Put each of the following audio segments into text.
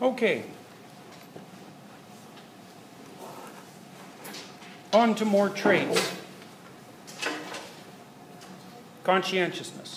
Okay. On to more traits. Conscientiousness.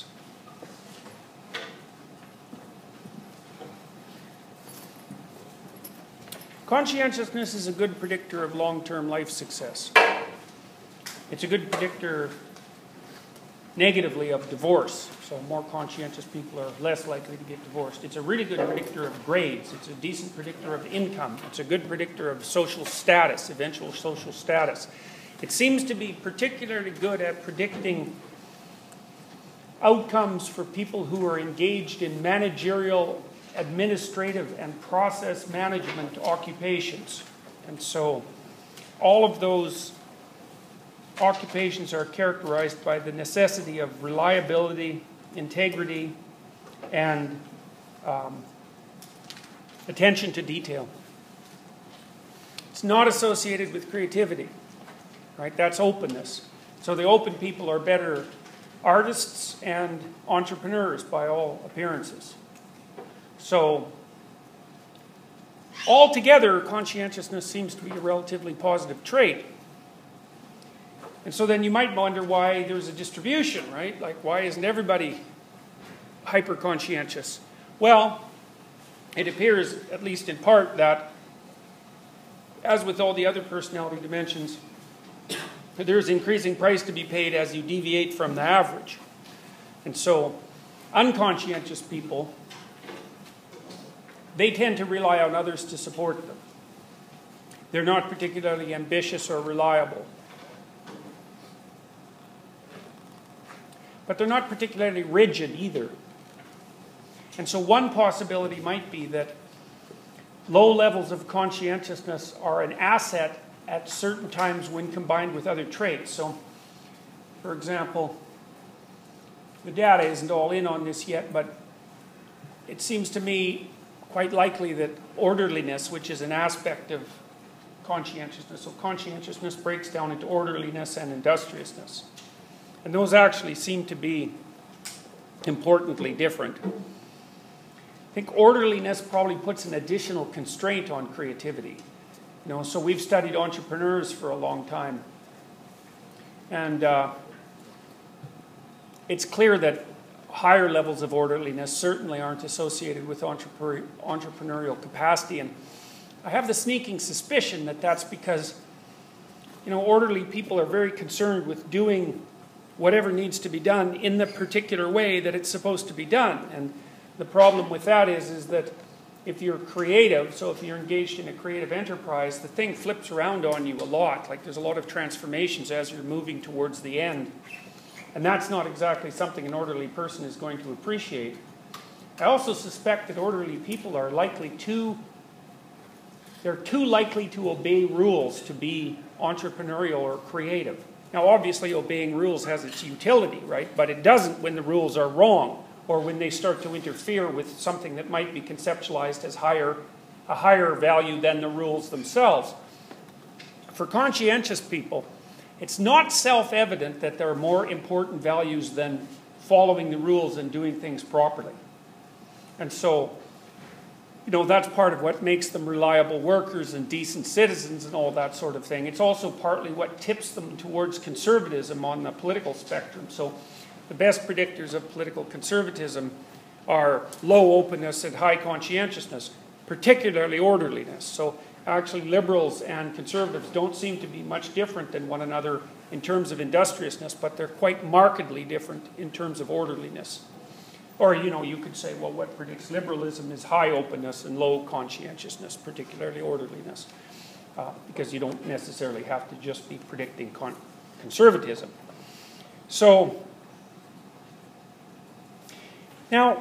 Conscientiousness is a good predictor of long-term life success. It's a good predictor, negatively, of divorce. So more conscientious people are less likely to get divorced. It's a really good predictor of grades. It's a decent predictor of income. It's a good predictor of social status, eventual social status. It seems to be particularly good at predicting outcomes for people who are engaged in managerial, administrative, and process management occupations. And so all of those occupations are characterized by the necessity of reliability, integrity, and attention to detail. It's not associated with creativity, right? That's openness. So the open people are better artists and entrepreneurs by all appearances. So altogether, conscientiousness seems to be a relatively positive trait. And so then you might wonder why there's a distribution, right? Like, why isn't everybody hyper-conscientious? Well, it appears, at least in part, that, as with all the other personality dimensions, there's increasing price to be paid as you deviate from the average. And so unconscientious people, they tend to rely on others to support them. They're not particularly ambitious or reliable. But they're not particularly rigid either. And so one possibility might be that low levels of conscientiousness are an asset at certain times when combined with other traits. So, for example, the data isn't all in on this yet, but it seems to me quite likely that orderliness, which is an aspect of conscientiousness, so conscientiousness breaks down into orderliness and industriousness. And those actually seem to be importantly different. I think orderliness probably puts an additional constraint on creativity. You know, so we've studied entrepreneurs for a long time. And it's clear that higher levels of orderliness certainly aren't associated with entrepreneurial capacity. And I have the sneaking suspicion that that's because, you know, orderly people are very concerned with doing whatever needs to be done in the particular way that it's supposed to be done. And the problem with that is that if you're creative, so if you're engaged in a creative enterprise, the thing flips around on you a lot. Like, there's a lot of transformations as you're moving towards the end. And that's not exactly something an orderly person is going to appreciate. I also suspect that orderly people are they're too likely to obey rules to be entrepreneurial or creative. Now, obviously, obeying rules has its utility, right? But it doesn't when the rules are wrong, or when they start to interfere with something that might be conceptualized as a higher value than the rules themselves. For conscientious people, it's not self-evident that there are more important values than following the rules and doing things properly. And so, you know, that's part of what makes them reliable workers and decent citizens and all that sort of thing. It's also partly what tips them towards conservatism on the political spectrum. So the best predictors of political conservatism are low openness and high conscientiousness, particularly orderliness. So actually liberals and conservatives don't seem to be much different than one another in terms of industriousness, but they're quite markedly different in terms of orderliness. Or, you know, you could say, well, what predicts liberalism is high openness and low conscientiousness, particularly orderliness, because you don't necessarily have to just be predicting conservatism. So, now,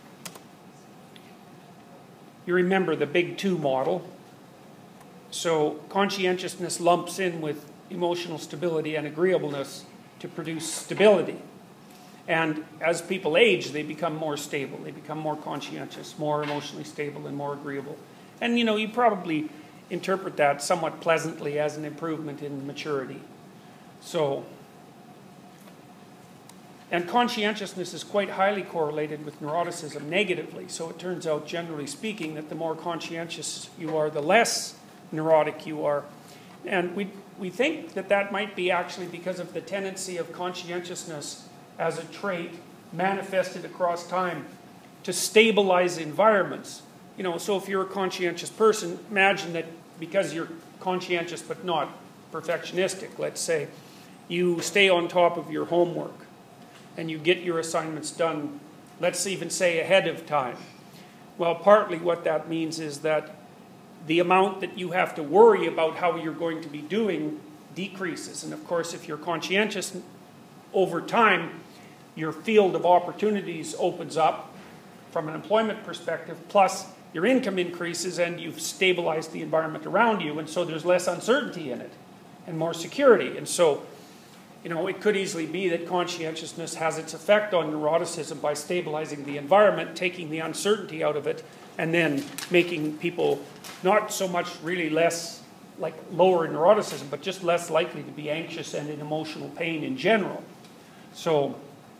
you remember the big two model. So conscientiousness lumps in with emotional stability and agreeableness to produce stability. And as people age, they become more stable. They become more conscientious, more emotionally stable, and more agreeable. And, you know, you probably interpret that somewhat pleasantly as an improvement in maturity. So And conscientiousness is quite highly correlated with neuroticism negatively. So it turns out, generally speaking, that the more conscientious you are, the less neurotic you are. And we think that that might be actually because of the tendency of conscientiousness as a trait manifested across time to stabilize environments. You know, so if you're a conscientious person, imagine that because you're conscientious but not perfectionistic, let's say, you stay on top of your homework and you get your assignments done, let's even say ahead of time. Well, partly what that means is that the amount that you have to worry about how you're going to be doing decreases. And of course, if you're conscientious, over time, your field of opportunities opens up from an employment perspective, plus your income increases and you've stabilized the environment around you, and so there's less uncertainty in it and more security. And so, you know, it could easily be that conscientiousness has its effect on neuroticism by stabilizing the environment, taking the uncertainty out of it, and then making people not so much really less, like lower in neuroticism, but just less likely to be anxious and in emotional pain in general. So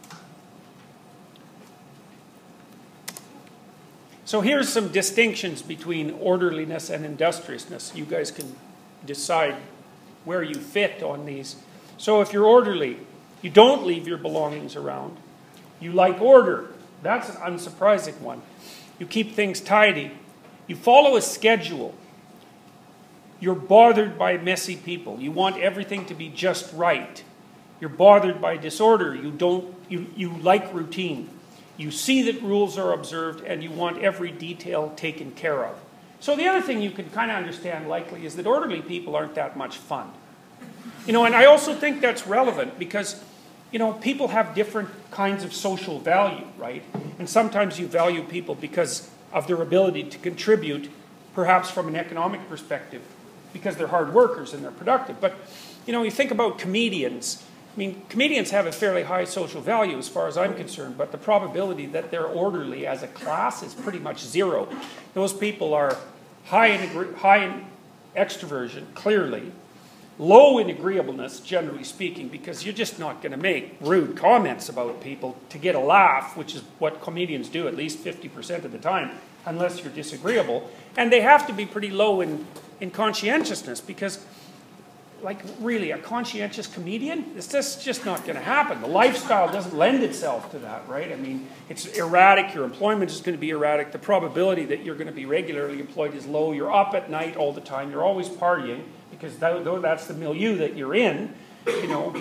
here's some distinctions between orderliness and industriousness. You guys can decide where you fit on these. So if you're orderly, you don't leave your belongings around. You like order. That's an unsurprising one. You keep things tidy. You follow a schedule. You're bothered by messy people. You want everything to be just right. You're bothered by disorder. You like routine. You see that rules are observed and you want every detail taken care of. So the other thing you can kind of understand likely is that orderly people aren't that much fun. You know, and I also think that's relevant because, you know, people have different kinds of social value, right? And sometimes you value people because of their ability to contribute, perhaps from an economic perspective, because they're hard workers and they're productive. But, you know, you think about comedians. I mean, comedians have a fairly high social value as far as I'm concerned, but the probability that they're orderly as a class is pretty much zero. Those people are high in extroversion, clearly, low in agreeableness, generally speaking, because you're just not going to make rude comments about people to get a laugh, which is what comedians do at least 50% of the time, unless you're disagreeable. And they have to be pretty low in conscientiousness, because, like, really, a conscientious comedian, it's just not going to happen. The lifestyle doesn't lend itself to that, right? I mean, it's erratic. Your employment is going to be erratic. The probability that you're going to be regularly employed is low. You're up at night all the time. You're always partying, because that's the milieu that you're in, you know.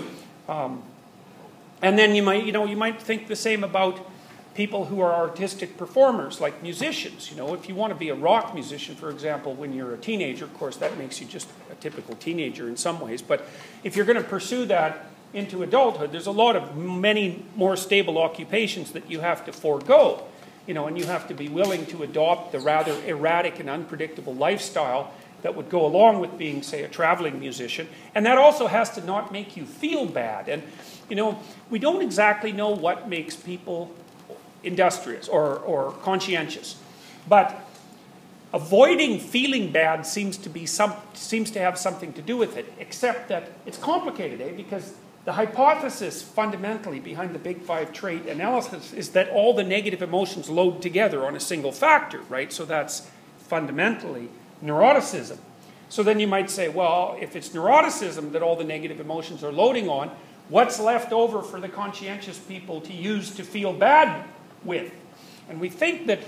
And then you might think the same about people who are artistic performers, like musicians. You know, if you want to be a rock musician, for example, when you're a teenager, of course, that makes you just a typical teenager in some ways. But if you're going to pursue that into adulthood, there's many more stable occupations that you have to forego. You know, and you have to be willing to adopt the rather erratic and unpredictable lifestyle that would go along with being, say, a traveling musician. And that also has to not make you feel bad. And, you know, we don't exactly know what makes people industrious or conscientious. But avoiding feeling bad seems to have something to do with it, except that it's complicated, because the hypothesis fundamentally behind the Big Five trait analysis is that all the negative emotions load together on a single factor, right? So that's fundamentally neuroticism. So then you might say, well, if it's neuroticism that all the negative emotions are loading on, what's left over for the conscientious people to use to feel bad with? And we think that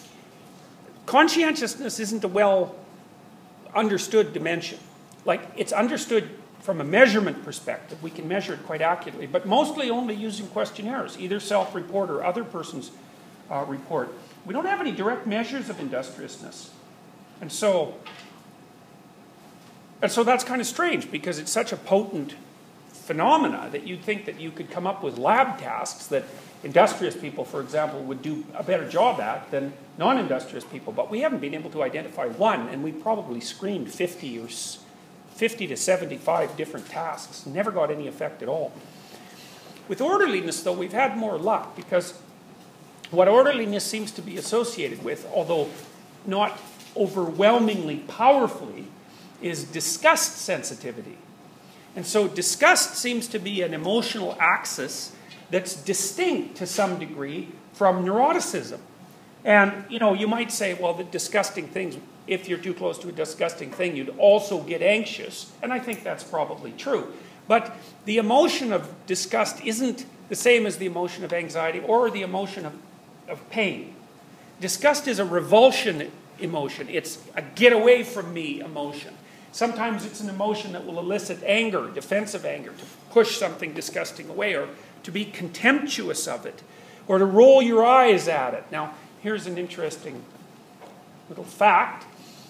conscientiousness isn't a well understood dimension. Like, it's understood from a measurement perspective. We can measure it quite accurately, but mostly only using questionnaires, either self-report or other person's report. We don't have any direct measures of industriousness. And so that's kind of strange, because it's such a potent phenomena that you'd think that you could come up with lab tasks that industrious people, for example, would do a better job at than non-industrious people. But we haven't been able to identify one, and we probably screened 50 to 75 different tasks. Never got any effect at all. With orderliness, though, we've had more luck, because what orderliness seems to be associated with, although not overwhelmingly powerfully, is disgust sensitivity. And so disgust seems to be an emotional axis that's distinct to some degree from neuroticism. And, you know, you might say, well, the disgusting things, if you're too close to a disgusting thing, you'd also get anxious. And I think that's probably true. But the emotion of disgust isn't the same as the emotion of anxiety or the emotion of pain. Disgust is a revulsion emotion. It's a get away from me emotion. Sometimes it's an emotion that will elicit anger, defensive anger, to push something disgusting away, or to be contemptuous of it, or to roll your eyes at it. Now, here's an interesting little fact.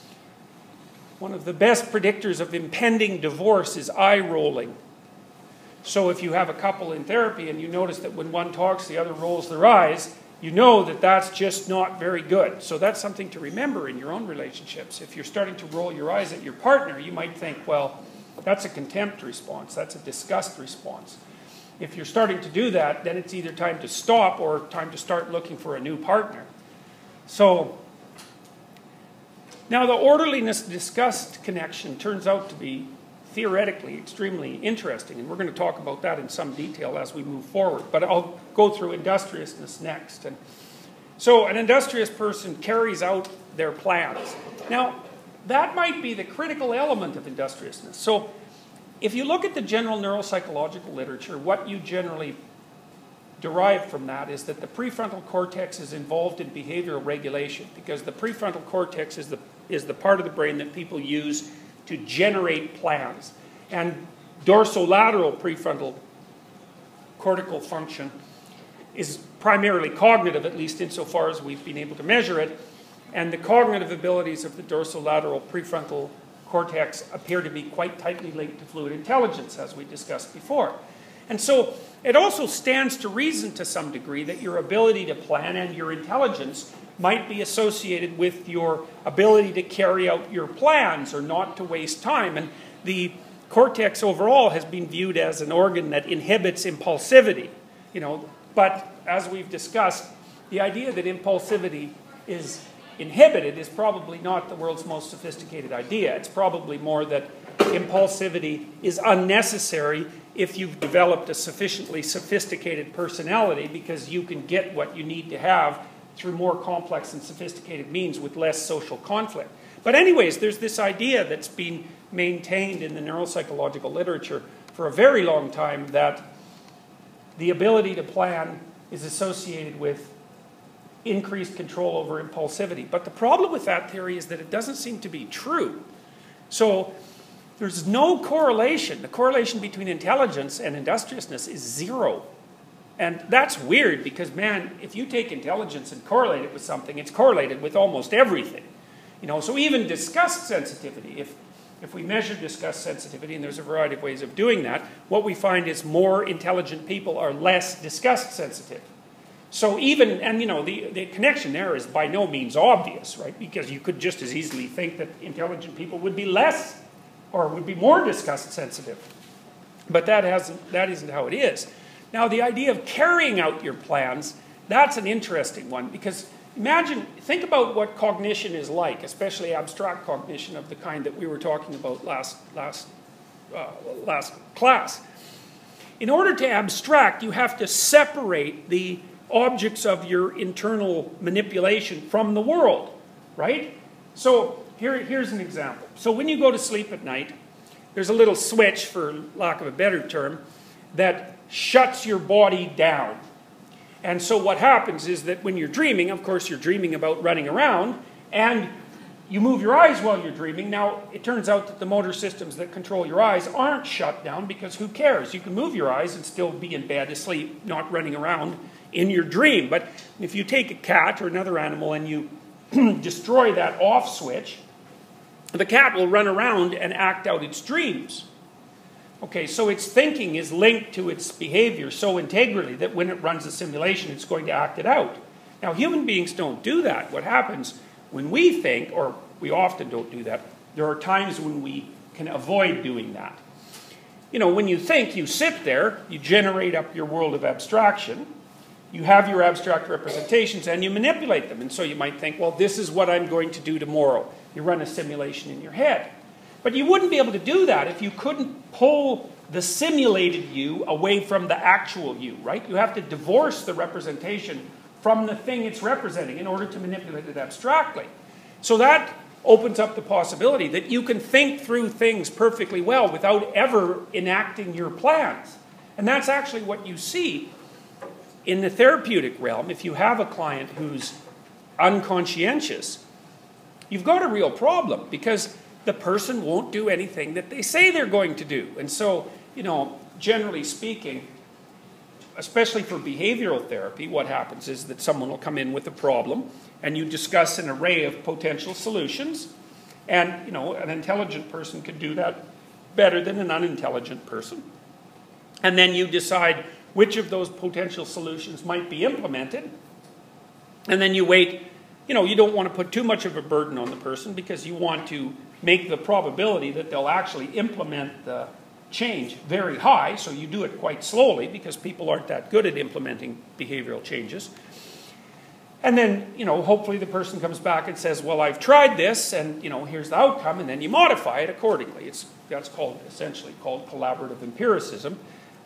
One of the best predictors of impending divorce is eye rolling. So if you have a couple in therapy and you notice that when one talks, the other rolls their eyes, you know that that's just not very good. So that's something to remember in your own relationships. If you're starting to roll your eyes at your partner, you might think, well, that's a contempt response, that's a disgust response. If you're starting to do that, then it's either time to stop or time to start looking for a new partner. So, now the orderliness-disgust connection turns out to be theoretically extremely interesting, and we're going to talk about that in some detail as we move forward. But I'll go through industriousness next. And so an industrious person carries out their plans. Now, that might be the critical element of industriousness. So if you look at the general neuropsychological literature, what you generally derive from that is that the prefrontal cortex is involved in behavioral regulation, because the prefrontal cortex is the part of the brain that people use to generate plans. And dorsolateral prefrontal cortical function is primarily cognitive, at least insofar as we've been able to measure it. And the cognitive abilities of the dorsolateral prefrontal cortex appear to be quite tightly linked to fluid intelligence, as we discussed before. And so it also stands to reason to some degree that your ability to plan and your intelligence might be associated with your ability to carry out your plans or not to waste time. And the cortex overall has been viewed as an organ that inhibits impulsivity. You know, but as we've discussed, the idea that impulsivity is inhibited is probably not the world's most sophisticated idea. It's probably more that impulsivity is unnecessary if you've developed a sufficiently sophisticated personality, because you can get what you need to have through more complex and sophisticated means with less social conflict. But anyways, there's this idea that's been maintained in the neuropsychological literature for a very long time that the ability to plan is associated with increased control over impulsivity. But the problem with that theory is that it doesn't seem to be true. So there's no correlation. The correlation between intelligence and industriousness is zero. And that's weird because, man, if you take intelligence and correlate it with something, it's correlated with almost everything. You know, so even disgust sensitivity, if we measure disgust sensitivity, and there's a variety of ways of doing that, what we find is more intelligent people are less disgust sensitive. So even, and you know, the connection there is by no means obvious, right? Because you could just as easily think that intelligent people would be less or would be more disgust sensitive. But that isn't how it is. Now, the idea of carrying out your plans, that's an interesting one, because think about what cognition is like, especially abstract cognition of the kind that we were talking about last class. In order to abstract, you have to separate the objects of your internal manipulation from the world, right? So here's an example. So when you go to sleep at night, there's a little switch, for lack of a better term, that shuts your body down. And so what happens is that when you're dreaming, of course you're dreaming about running around, and you move your eyes while you're dreaming. Now, it turns out that the motor systems that control your eyes aren't shut down, because who cares? You can move your eyes and still be in bed asleep, not running around in your dream. But if you take a cat or another animal and you destroy that off switch, the cat will run around and act out its dreams. Okay, so its thinking is linked to its behavior so integrally that when it runs a simulation, it's going to act it out. Now, human beings don't do that. What happens when we think, or we often don't do that, there are times when we can avoid doing that. You know, when you think, you sit there, you generate up your world of abstraction, you have your abstract representations, and you manipulate them. And so you might think, well, this is what I'm going to do tomorrow. You run a simulation in your head. But you wouldn't be able to do that if you couldn't pull the simulated you away from the actual you, right? You have to divorce the representation from the thing it's representing in order to manipulate it abstractly. So that opens up the possibility that you can think through things perfectly well without ever enacting your plans. And that's actually what you see in the therapeutic realm. If you have a client who's unconscientious, you've got a real problem because the person won't do anything that they say they're going to do. And so, generally speaking, especially for behavioral therapy, what happens is that someone will come in with a problem and you discuss an array of potential solutions. And, an intelligent person could do that better than an unintelligent person. And then you decide which of those potential solutions might be implemented. And then you wait. You don't want to put too much of a burden on the person because you want to make the probability that they'll actually implement the change very high, so you do it quite slowly because people aren't that good at implementing behavioral changes. And then, hopefully the person comes back and says, well, I've tried this, and, here's the outcome, and then you modify it accordingly. That's essentially called collaborative empiricism.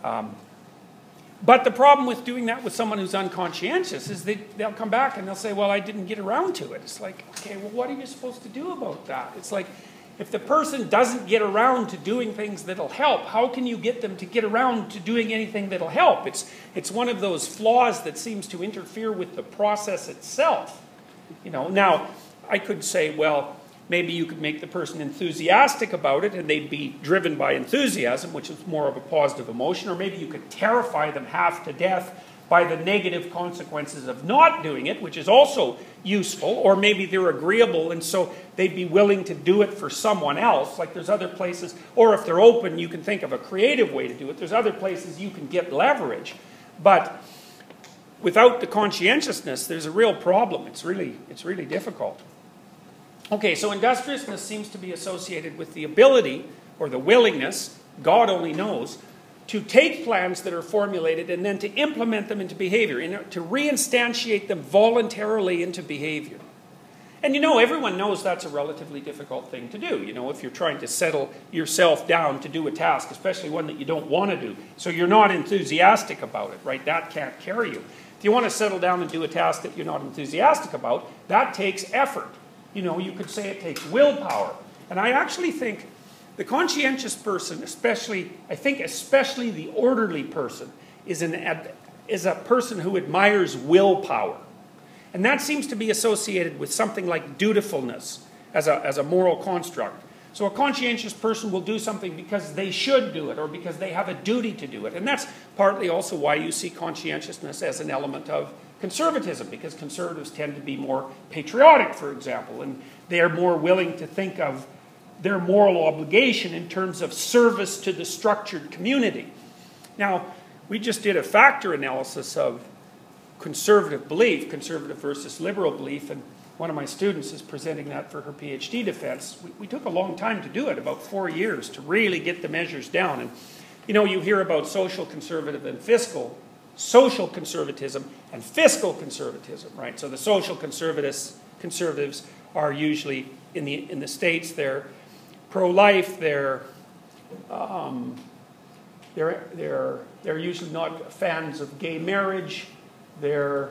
But the problem with doing that with someone who's unconscientious is they'll come back and they'll say, well, I didn't get around to it. It's like, okay, well, what are you supposed to do about that? It's like, if the person doesn't get around to doing things that'll help, how can you get them to get around to doing anything that'll help? It's one of those flaws that seems to interfere with the process itself. Now, I could say, well, maybe you could make the person enthusiastic about it and they'd be driven by enthusiasm, which is more of a positive emotion, or maybe you could terrify them half to death by the negative consequences of not doing it, which is also useful, or maybe they're agreeable and so they'd be willing to do it for someone else. Like there's other places, or if they're open, you can think of a creative way to do it. There's other places you can get leverage. But without the conscientiousness, there's a real problem. It's really difficult. Okay, so industriousness seems to be associated with the ability, or the willingness, God only knows, to take plans that are formulated and then to implement them into behavior, to reinstantiate them voluntarily into behavior. And everyone knows that's a relatively difficult thing to do. If you're trying to settle yourself down to do a task, especially one that you don't want to do, so you're not enthusiastic about it, right? That can't carry you. If you want to settle down and do a task that you're not enthusiastic about, that takes effort. You could say it takes willpower. And I actually think the conscientious person, especially the orderly person, is a person who admires willpower. And that seems to be associated with something like dutifulness as a moral construct. So a conscientious person will do something because they should do it or because they have a duty to do it. And that's partly also why you see conscientiousness as an element of conservatism, because conservatives tend to be more patriotic, for example, and they are more willing to think of their moral obligation in terms of service to the structured community. Now, we just did a factor analysis of conservative belief, conservative versus liberal belief, and one of my students is presenting that for her PhD defense. We took a long time to do it, about 4 years, to really get the measures down. And you hear about social conservative and social conservatism and fiscal conservatism, right? So the social conservatives are usually in the States, they're pro-life, they're usually not fans of gay marriage. They're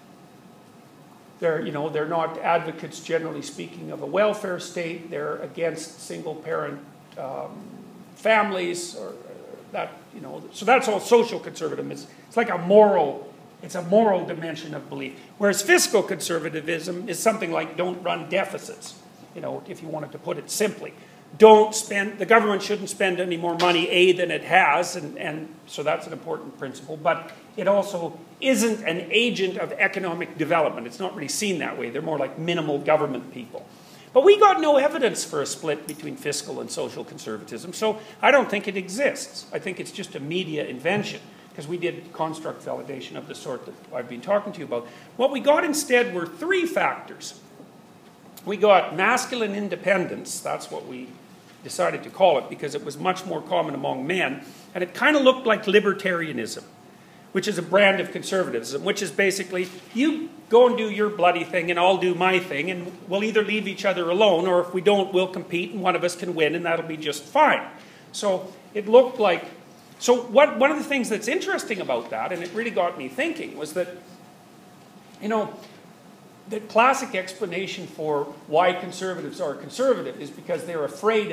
not advocates, generally speaking, of a welfare state. They're against single-parent families, or that. So that's all social conservatism. It's like a moral dimension of belief. Whereas fiscal conservatism is something like don't run deficits. If you wanted to put it simply. The government shouldn't spend any more money, than it has, and so that's an important principle, but it also isn't an agent of economic development. It's not really seen that way. They're more like minimal government people. But we got no evidence for a split between fiscal and social conservatism, so I don't think it exists. I think it's just a media invention, because we did construct validation of the sort that I've been talking to you about. What we got instead were 3 factors. We got masculine independence, that's what we decided to call it because it was much more common among men, and it kind of looked like libertarianism. which is a brand of conservatism, which is basically, you go and do your bloody thing and I'll do my thing, and we'll either leave each other alone, or if we don't, we'll compete and one of us can win and that'll be just fine. So it looked like, so one of the things that's interesting about that, and it really got me thinking, was that, you know, the classic explanation for why conservatives are conservative is because they're afraid.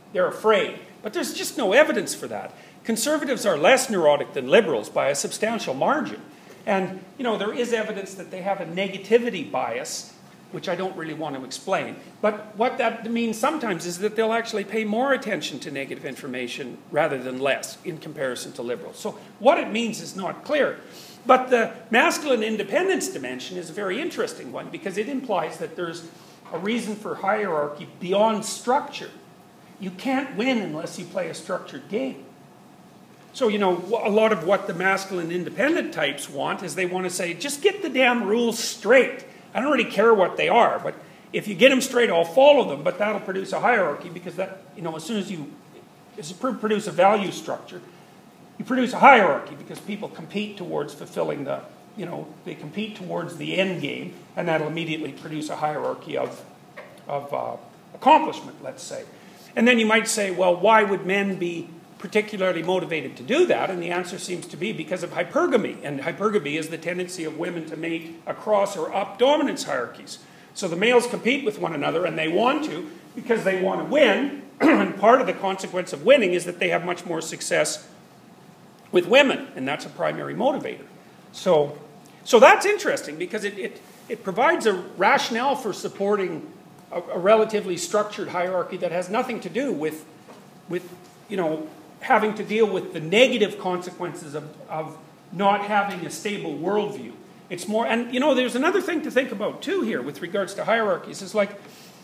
But there's just no evidence for that. Conservatives are less neurotic than liberals by a substantial margin. And, you know, there is evidence that they have a negativity bias, which I don't really want to explain. But what that means sometimes is that they'll actually pay more attention to negative information rather than less in comparison to liberals. So what it means is not clear. But the masculine independence dimension is a very interesting one because it implies that there's a reason for hierarchy beyond structure. You can't win unless you play a structured game. So, you know, a lot of what the masculine independent types want is they want to say, just get the damn rules straight. I don't really care what they are, but if you get them straight, I'll follow them, but that'll produce a hierarchy because that, you know, as soon as you produce a value structure, you produce a hierarchy because people compete towards fulfilling the, you know, they compete towards the end game, and that'll immediately produce a hierarchy of accomplishment, let's say. And then you might say, well, why would men be particularly motivated to do that? And the answer seems to be because of hypergamy. And hypergamy is the tendency of women to make across or up dominance hierarchies. So the males compete with one another, and they want to because they want to win. And part of the consequence of winning is that they have much more success with women, and that's a primary motivator. So that's interesting because it provides a rationale for supporting a relatively structured hierarchy that has nothing to do with you know, having to deal with the negative consequences of not having a stable worldview. It's more, and you know, there's another thing to think about too here with regards to hierarchies. It's like,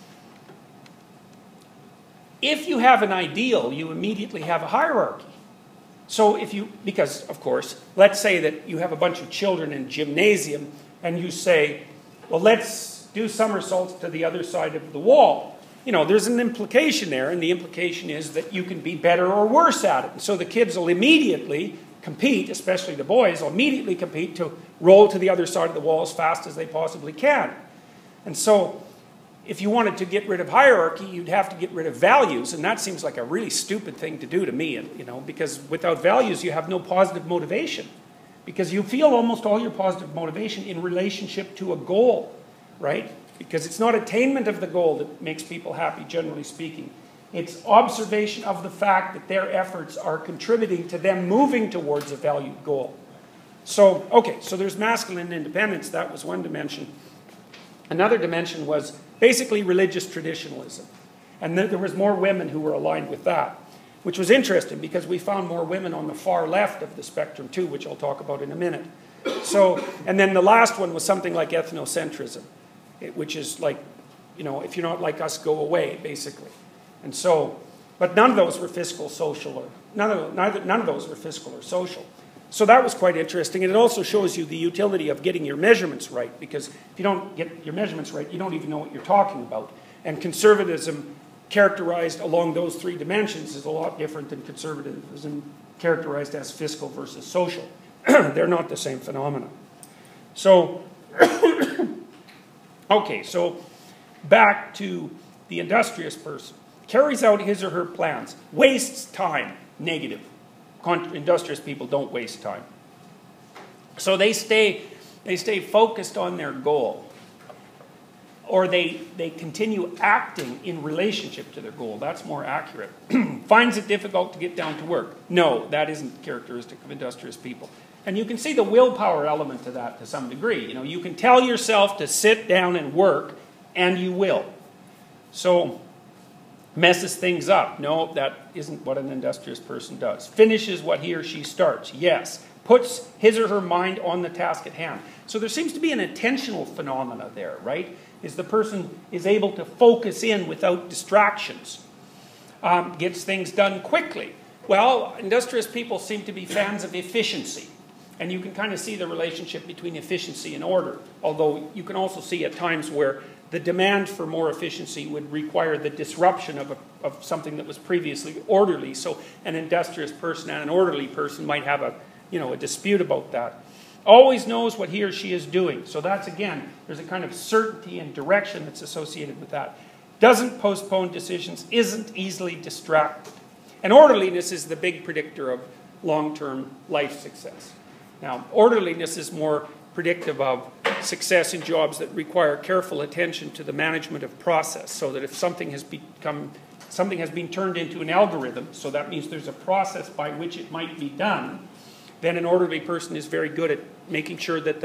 if you have an ideal, you immediately have a hierarchy. So if you, because of course, let's say that you have a bunch of children in gymnasium and you say, well, let's do somersaults to the other side of the wall. You know, there's an implication there, and the implication is that you can be better or worse at it. And so the kids will immediately compete, especially the boys, will immediately compete to roll to the other side of the wall as fast as they possibly can. And so if you wanted to get rid of hierarchy, you'd have to get rid of values, and that seems like a really stupid thing to do to me, you know, because without values you have no positive motivation. Because you feel almost all your positive motivation in relationship to a goal, right? Because it's not attainment of the goal that makes people happy, generally speaking. It's observation of the fact that their efforts are contributing to them moving towards a valued goal. So, okay, so there's masculine independence. That was one dimension. Another dimension was basically religious traditionalism. And there was more women who were aligned with that, which was interesting because we found more women on the far left of the spectrum too, which I'll talk about in a minute. So, and then the last one was something like ethnocentrism, which is like, you know, if you're not like us, go away, basically. And so, but none of those were fiscal, social, or none of those were fiscal or social. So that was quite interesting, and it also shows you the utility of getting your measurements right, because if you don't get your measurements right, you don't even know what you're talking about. And conservatism characterized along those three dimensions is a lot different than conservatism characterized as fiscal versus social. They're not the same phenomena. So, okay, so back to the industrious person. Carries out his or her plans, wastes time, negative. Industrious people don't waste time. So they stay focused on their goal. Or they continue acting in relationship to their goal. That's more accurate. Finds it difficult to get down to work. No, that isn't characteristic of industrious people. And you can see the willpower element to that to some degree. You know, you can tell yourself to sit down and work, and you will. So, messes things up. No, that isn't what an industrious person does. Finishes what he or she starts. Yes. Puts his or her mind on the task at hand. So there seems to be an attentional phenomena there, right? Is the person is able to focus in without distractions. Gets things done quickly. Well, industrious people seem to be fans of efficiency. And you can kind of see the relationship between efficiency and order. Although you can also see at times where the demand for more efficiency would require the disruption of something that was previously orderly. So an industrious person and an orderly person might have a a dispute about that. Always knows what he or she is doing. So that's, again, there's a kind of certainty and direction that's associated with that. Doesn't postpone decisions, isn't easily distracted. And orderliness is the big predictor of long-term life success. Now, orderliness is more predictive of success in jobs that require careful attention to the management of process, so that if something has been turned into an algorithm, so that means there's a process by which it might be done, then an orderly person is very good at making sure that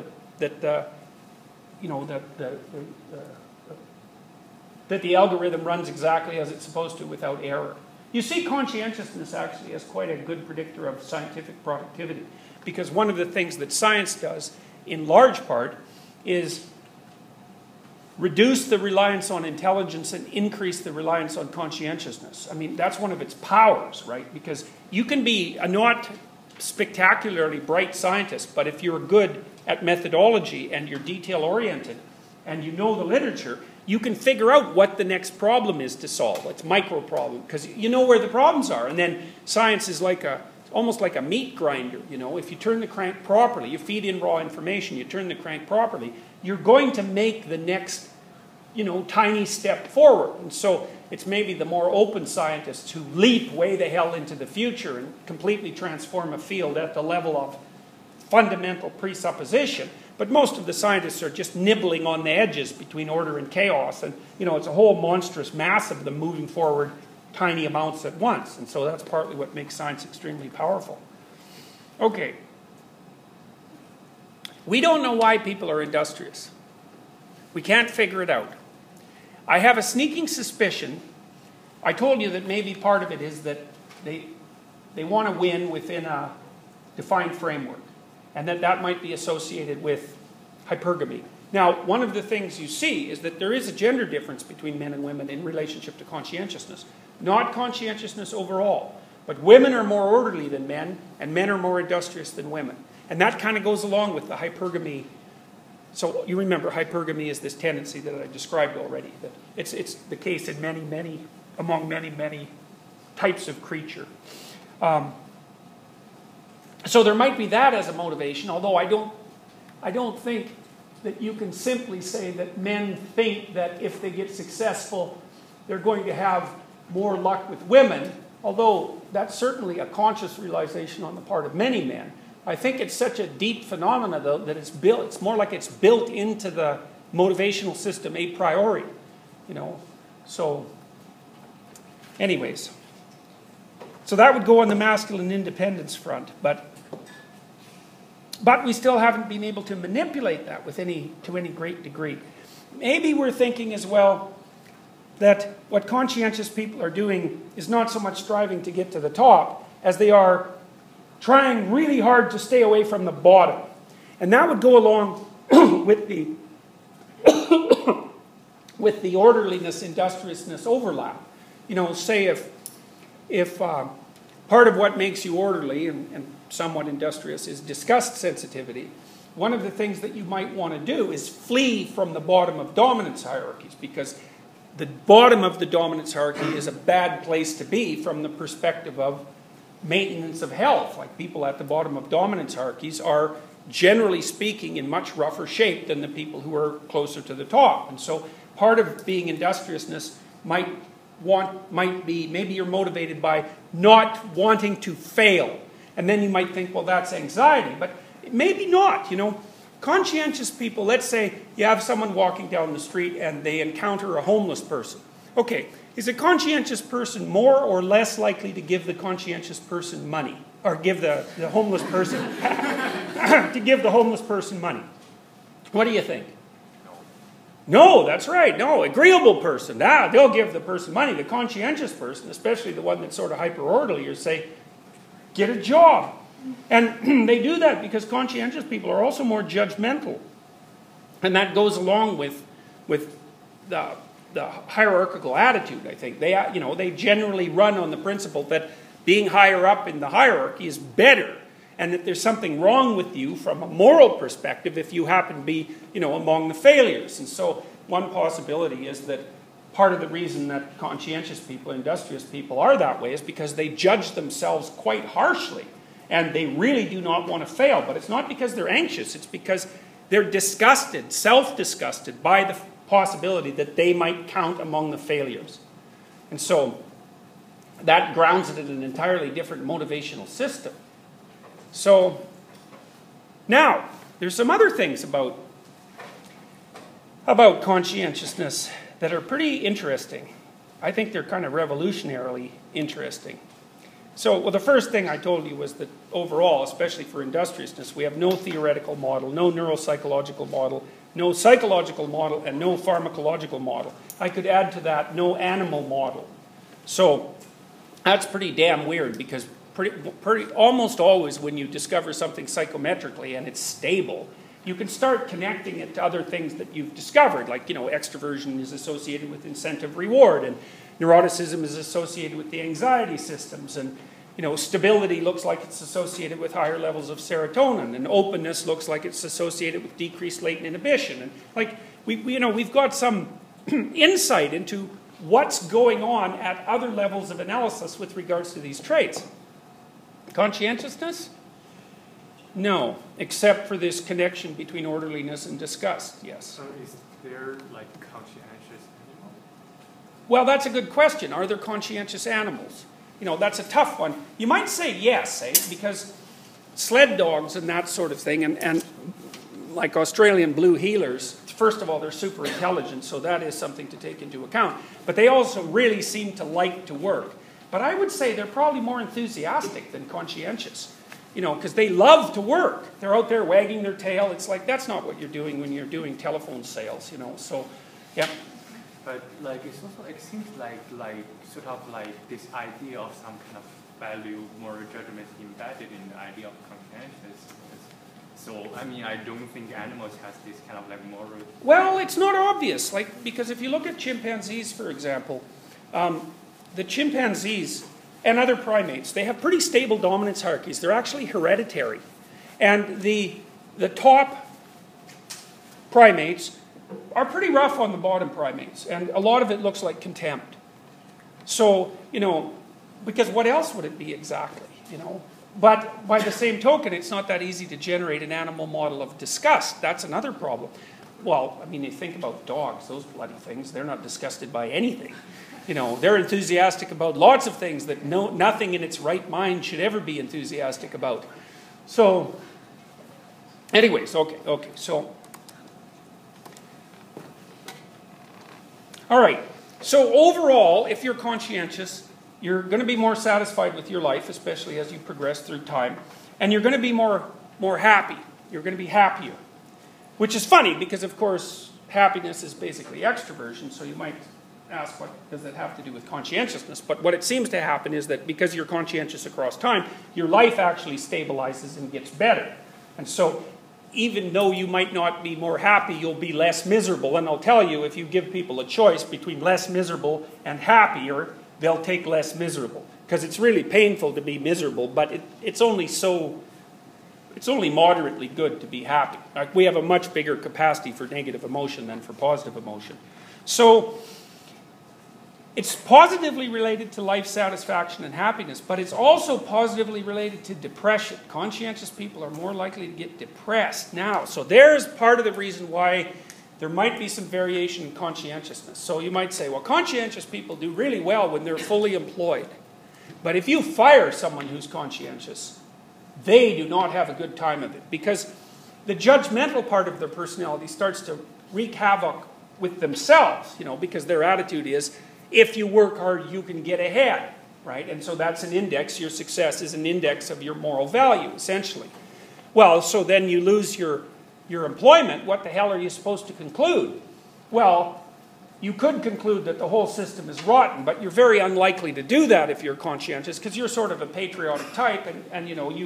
the algorithm runs exactly as it's supposed to without error. You see conscientiousness actually as quite a good predictor of scientific productivity, because one of the things that science does, in large part, is reduce the reliance on intelligence and increase the reliance on conscientiousness. I mean, that's one of its powers, right? Because you can be a not spectacularly bright scientist, but if you're good at methodology and you're detail-oriented and you know the literature, you can figure out what the next problem is to solve. It's micro problem, because you know where the problems are. And then science is like almost like a meat grinder. If you turn the crank properly, you feed in raw information, you turn the crank properly, you're going to make the next, tiny step forward. And so it's maybe the more open scientists who leap way the hell into the future and completely transform a field at the level of fundamental presupposition. But most of the scientists are just nibbling on the edges between order and chaos. And, it's a whole monstrous mass of them moving forward tiny amounts at once. And so that's partly what makes science extremely powerful. Okay. We don't know why people are industrious. We can't figure it out. I have a sneaking suspicion. I told you that maybe part of it is that they want to win within a defined framework, and that might be associated with hypergamy. Now, one of the things you see is that there is a gender difference between men and women in relationship to conscientiousness. Not conscientiousness overall, but women are more orderly than men, and men are more industrious than women. And that kind of goes along with the hypergamy. So you remember, hypergamy is this tendency that I described already. That it's the case in among many types of creature. So there might be that as a motivation, although I don't think that you can simply say that men think that if they get successful, they're going to have more luck with women, although that's certainly a conscious realization on the part of many men. I think it's such a deep phenomena, though, that it's more like it's built into the motivational system a priori, So, anyways. So that would go on the masculine independence front, but we still haven't been able to manipulate that to any great degree. Maybe we're thinking as well that what conscientious people are doing is not so much striving to get to the top as they are trying really hard to stay away from the bottom. And that would go along with the orderliness, industriousness overlap. Say if part of what makes you orderly and somewhat industrious is disgust sensitivity, one of the things that you might want to do is flee from the bottom of dominance hierarchies, because the bottom of the dominance hierarchy is a bad place to be from the perspective of maintenance of health. Like, people at the bottom of dominance hierarchies are, generally speaking, in much rougher shape than the people who are closer to the top. And so part of being industriousness might be, maybe you're motivated by not wanting to fail. And then you might think, well, that's anxiety. But maybe not, Conscientious people, let's say you have someone walking down the street and they encounter a homeless person. Okay, is a conscientious person more or less likely to give the conscientious person money? Or give the homeless person, to give the homeless person money? What do you think? No, that's right. No, agreeable person. They'll give the person money. The conscientious person, especially the one that's sort of hyper-orderly, or say, get a job. And they do that because conscientious people are also more judgmental. And that goes along with the hierarchical attitude, I think. They generally run on the principle that being higher up in the hierarchy is better, and that there's something wrong with you from a moral perspective if you happen to be, among the failures. And so one possibility is that part of the reason that conscientious people, industrious people are that way is because they judge themselves quite harshly. And they really do not want to fail. But it's not because they're anxious. It's because they're disgusted, self-disgusted by the possibility that they might count among the failures. And so that grounds it in an entirely different motivational system. So now, there's some other things about conscientiousness that are pretty interesting. I think they're kind of revolutionarily interesting. So, well, the first thing I told you was that overall, especially for industriousness, we have no theoretical model, no neuropsychological model, no psychological model, and no pharmacological model. I could add to that, no animal model. So that's pretty damn weird, because almost always when you discover something psychometrically and it's stable, you can start connecting it to other things that you've discovered, like, extroversion is associated with incentive reward, and neuroticism is associated with the anxiety systems, and stability looks like it's associated with higher levels of serotonin, and openness looks like it's associated with decreased latent inhibition. And like we've got some insight into what's going on at other levels of analysis with regards to these traits. Conscientiousness? No, except for this connection between orderliness and disgust, yes. So is there like conscientious animals? Well, that's a good question. Are there conscientious animals? That's a tough one. You might say yes, because sled dogs and that sort of thing, and like Australian blue heelers, first of all, they're super intelligent, so that is something to take into account. But they also really seem to like to work. But I would say they're probably more enthusiastic than conscientious, because they love to work. They're out there wagging their tail. It's like, that's not what you're doing when you're doing telephone sales, so, yeah. But like it's also, it seems like sort of like this idea of some kind of value, moral judgment embedded in the idea of conscientiousness. So I mean, I don't think animals has this kind of like moral. Well, it's not obvious, because if you look at chimpanzees, for example, the chimpanzees and other primates, they have pretty stable dominance hierarchies. They're actually hereditary, and the top primates are pretty rough on the bottom primates, and a lot of it looks like contempt. So, because what else would it be exactly, But by the same token, it's not that easy to generate an animal model of disgust. That's another problem. Well, I mean, you think about dogs, those bloody things, they're not disgusted by anything. They're enthusiastic about lots of things that nothing in its right mind should ever be enthusiastic about. So, anyways, okay, so... All right, so overall, if you're conscientious, you're going to be more satisfied with your life, especially as you progress through time. And you're going to be more happy. You're going to be happier. Which is funny, because of course, happiness is basically extroversion, so you might ask, what does that have to do with conscientiousness? But what it seems to happen is that because you're conscientious across time, your life actually stabilizes and gets better. And so, even though you might not be more happy, you'll be less miserable. And I'll tell you, if you give people a choice between less miserable and happier, they'll take less miserable. Because it's really painful to be miserable, but it's only moderately good to be happy. Like, we have a much bigger capacity for negative emotion than for positive emotion. So, it's positively related to life satisfaction and happiness, but it's also positively related to depression. Conscientious people are more likely to get depressed now. So there's part of the reason why there might be some variation in conscientiousness. So you might say, well, conscientious people do really well when they're fully employed. But if you fire someone who's conscientious, they do not have a good time of it, because the judgmental part of their personality starts to wreak havoc with themselves, because their attitude is, if you work hard, you can get ahead, right? And so that's an index. Your success is an index of your moral value, essentially. Well, so then you lose your employment. What the hell are you supposed to conclude? Well, you could conclude that the whole system is rotten, but you're very unlikely to do that if you're conscientious, because you're sort of a patriotic type, and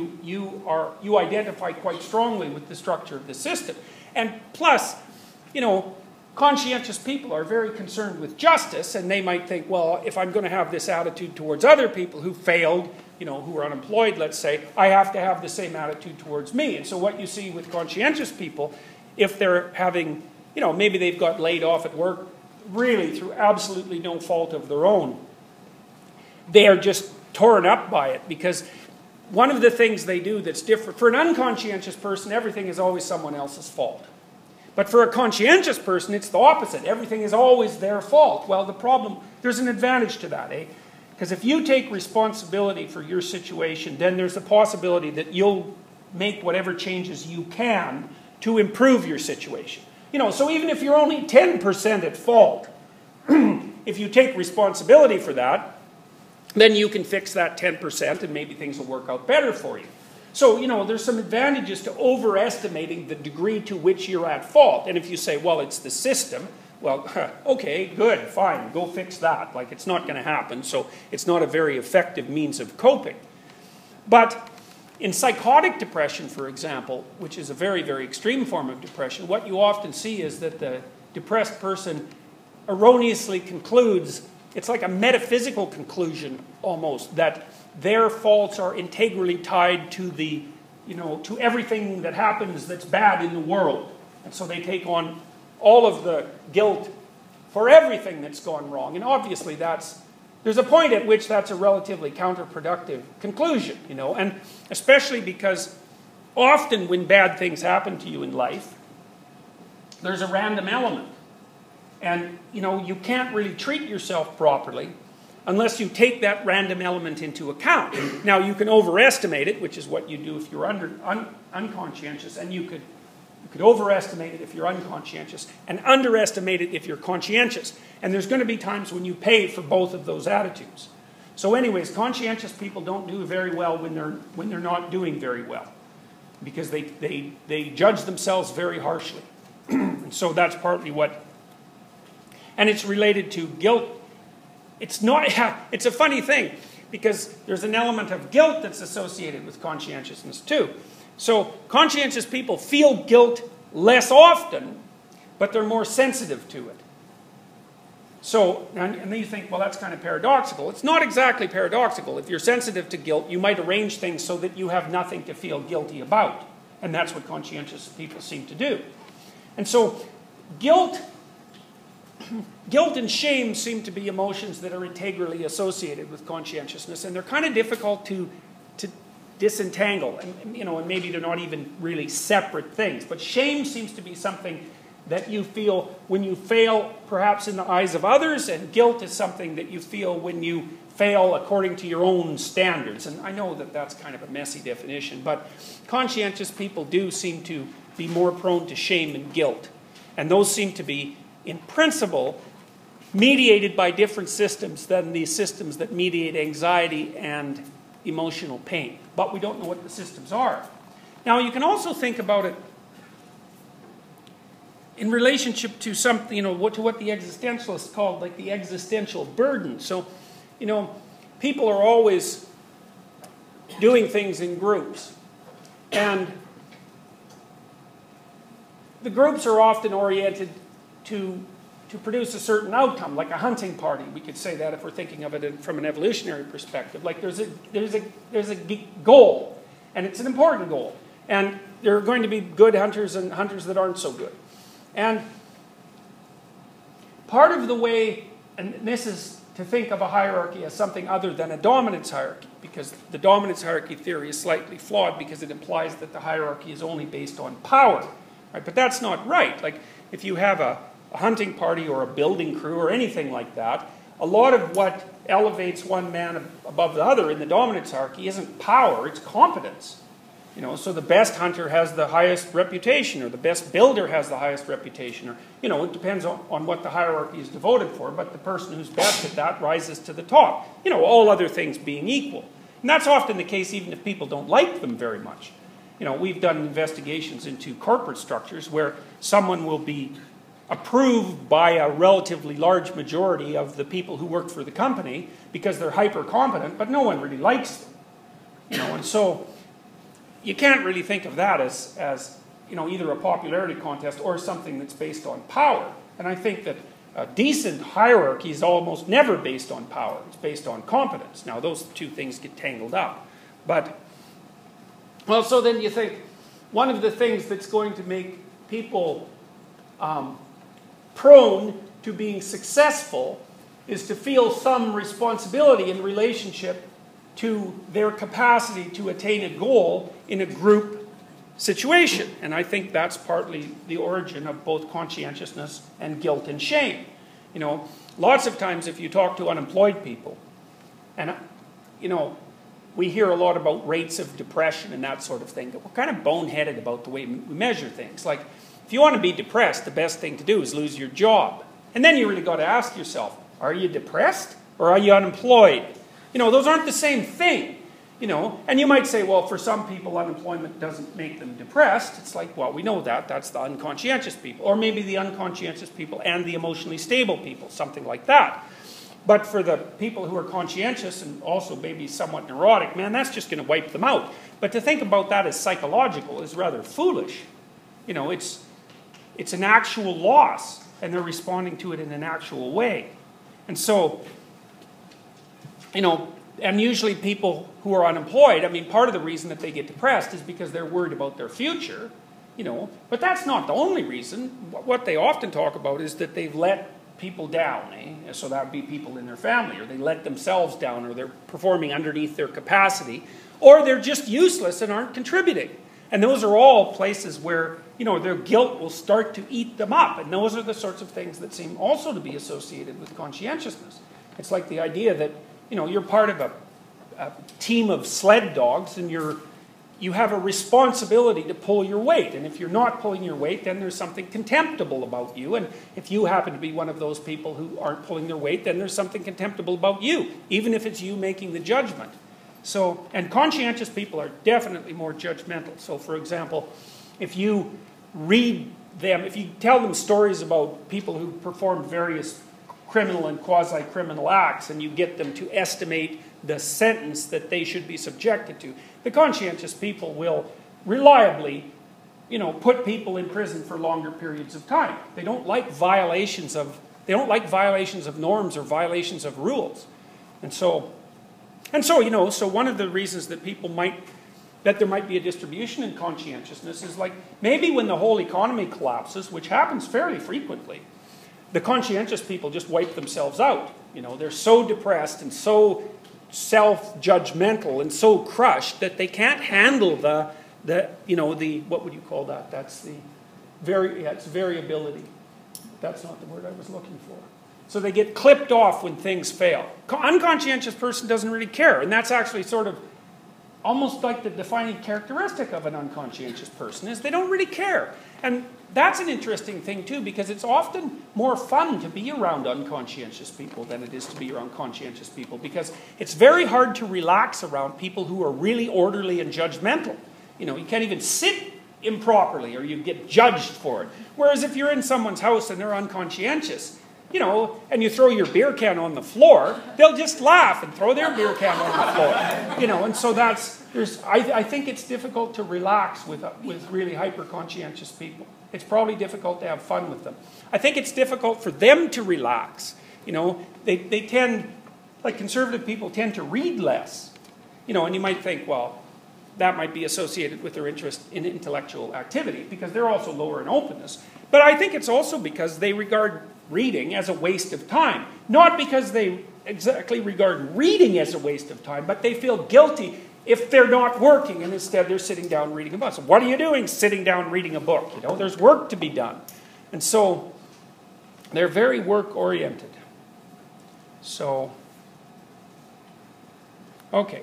you identify quite strongly with the structure of the system. And plus, conscientious people are very concerned with justice, and they might think, well, if I'm going to have this attitude towards other people who failed, who are unemployed, let's say, I have to have the same attitude towards me. And so what you see with conscientious people, if they're having, maybe they've got laid off at work, really through absolutely no fault of their own, they are just torn up by it, because one of the things they do that's different, for an unconscientious person, everything is always someone else's fault. But for a conscientious person, it's the opposite. Everything is always their fault. Well, the problem, there's an advantage to that, eh? Because if you take responsibility for your situation, then there's a possibility that you'll make whatever changes you can to improve your situation. You know, so even if you're only 10% at fault, if you take responsibility for that, then you can fix that 10% and maybe things will work out better for you. So, you know, there's some advantages to overestimating the degree to which you're at fault. And if you say, well, it's the system, well, okay, good, fine, go fix that. Like, it's not going to happen, so it's not a very effective means of coping. But in psychotic depression, for example, which is a very, very extreme form of depression, what you often see is that the depressed person erroneously concludes, it's like a metaphysical conclusion almost, that their faults are integrally tied to the, you know, to everything that happens that's bad in the world. And so they take on all of the guilt for everything that's gone wrong. And obviously there's a point at which that's a relatively counterproductive conclusion, you know, and especially because often when bad things happen to you in life, there's a random element. And, you know, you can't really treat yourself properly unless you take that random element into account. Now, you can overestimate it, which is what you do if you're unconscientious, and you could overestimate it if you're unconscientious, and underestimate it if you're conscientious. And there's going to be times when you pay for both of those attitudes. So anyways, conscientious people don't do very well when they're not doing very well, because they judge themselves very harshly. And so that's partly what... And it's related to guilt. It's a funny thing, because there's an element of guilt that's associated with conscientiousness too. So conscientious people feel guilt less often, but they're more sensitive to it. So, and then you think, well, that's kind of paradoxical. It's not exactly paradoxical. If you're sensitive to guilt, you might arrange things so that you have nothing to feel guilty about. And that's what conscientious people seem to do. And so guilt and shame seem to be emotions that are integrally associated with conscientiousness, and they're kind of difficult to disentangle, and you know, and maybe they're not even really separate things. But shame seems to be something that you feel when you fail, perhaps in the eyes of others, and guilt is something that you feel when you fail according to your own standards. And I know that that's kind of a messy definition, but conscientious people do seem to be more prone to shame and guilt, and those seem to be, in principle, mediated by different systems than the systems that mediate anxiety and emotional pain. But we don't know what the systems are. Now, you can also think about it in relationship to something, you know, to what the existentialists called like the existential burden. So, you know, people are always doing things in groups. And the groups are often oriented to produce a certain outcome, like a hunting party. We could say that if we're thinking of it from an evolutionary perspective. Like there's a goal, and it's an important goal. And there are going to be good hunters and hunters that aren't so good. And part of the way, and this is to think of a hierarchy as something other than a dominance hierarchy, because the dominance hierarchy theory is slightly flawed because it implies that the hierarchy is only based on power. Right? But that's not right. Like if you have a hunting party or a building crew or anything like that, a lot of what elevates one man above the other in the dominance hierarchy isn't power, it's competence. You know, so the best hunter has the highest reputation, or the best builder has the highest reputation, or, you know, it depends on what the hierarchy is devoted for, but the person who's best at that rises to the top. You know, all other things being equal. And that's often the case even if people don't like them very much. You know, we've done investigations into corporate structures where someone will be approved by a relatively large majority of the people who work for the company because they're hyper competent, but no one really likes them. You know, and so you can't really think of that as you know, either a popularity contest or something that's based on power. And I think that a decent hierarchy is almost never based on power. It's based on competence. Now, those two things get tangled up. But, well, so then you think one of the things that's going to make people prone to being successful is to feel some responsibility in relationship to their capacity to attain a goal in a group situation. And I think that's partly the origin of both conscientiousness and guilt and shame. You know, lots of times if you talk to unemployed people, and, you know, we hear a lot about rates of depression and that sort of thing. We're kind of boneheaded about the way we measure things. Like, if you want to be depressed, the best thing to do is lose your job. And then you really got to ask yourself, are you depressed or are you unemployed? You know, those aren't the same thing. You know, and you might say, well, for some people, unemployment doesn't make them depressed. It's like, well, we know that. That's the unconscientious people. Or maybe the unconscientious people and the emotionally stable people, something like that. But for the people who are conscientious and also maybe somewhat neurotic, man, that's just going to wipe them out. But to think about that as psychological is rather foolish. You know, it's an actual loss, and they're responding to it in an actual way. And so, you know, and usually people who are unemployed, I mean, part of the reason that they get depressed is because they're worried about their future, you know. But that's not the only reason. What they often talk about is that they've let people down, eh? So that would be people in their family, or they let themselves down, or they're performing underneath their capacity, or they're just useless and aren't contributing. And those are all places where, you know, their guilt will start to eat them up. And those are the sorts of things that seem also to be associated with conscientiousness. It's like the idea that, you know, you're part of a team of sled dogs, and you have a responsibility to pull your weight. And if you're not pulling your weight, then there's something contemptible about you. And if you happen to be one of those people who aren't pulling their weight, then there's something contemptible about you, even if it's you making the judgment. So, and conscientious people are definitely more judgmental. So, for example, if you read them, if you tell them stories about people who perform various criminal and quasi-criminal acts, and you get them to estimate the sentence that they should be subjected to, the conscientious people will reliably, you know, put people in prison for longer periods of time. They don't like violations of norms or violations of rules. And so, you know, so one of the reasons that there might be a distribution in conscientiousness is like, maybe when the whole economy collapses, which happens fairly frequently, the conscientious people just wipe themselves out. You know, they're so depressed and so self-judgmental and so crushed that they can't handle what would you call that? That's it's variability. That's not the word I was looking for. So they get clipped off when things fail. Unconscientious person doesn't really care, and that's actually sort of almost like the defining characteristic of an unconscientious person is they don't really care. And that's an interesting thing too, because it's often more fun to be around unconscientious people than it is to be around conscientious people, because it's very hard to relax around people who are really orderly and judgmental. You know, you can't even sit improperly or you get judged for it. Whereas if you're in someone's house and they're unconscientious, you know, and you throw your beer can on the floor, they'll just laugh and throw their beer can on the floor. You know, and so I think it's difficult to relax with really hyper-conscientious people. It's probably difficult to have fun with them. I think it's difficult for them to relax. You know, they tend, like conservative people tend to read less. You know, and you might think, well, that might be associated with their interest in intellectual activity, because they're also lower in openness. But I think it's also because they regard reading as a waste of time. Not because they exactly regard reading as a waste of time, but they feel guilty if they're not working and instead they're sitting down reading a book. So what are you doing sitting down reading a book? You know, there's work to be done. And so they're very work-oriented. So, okay.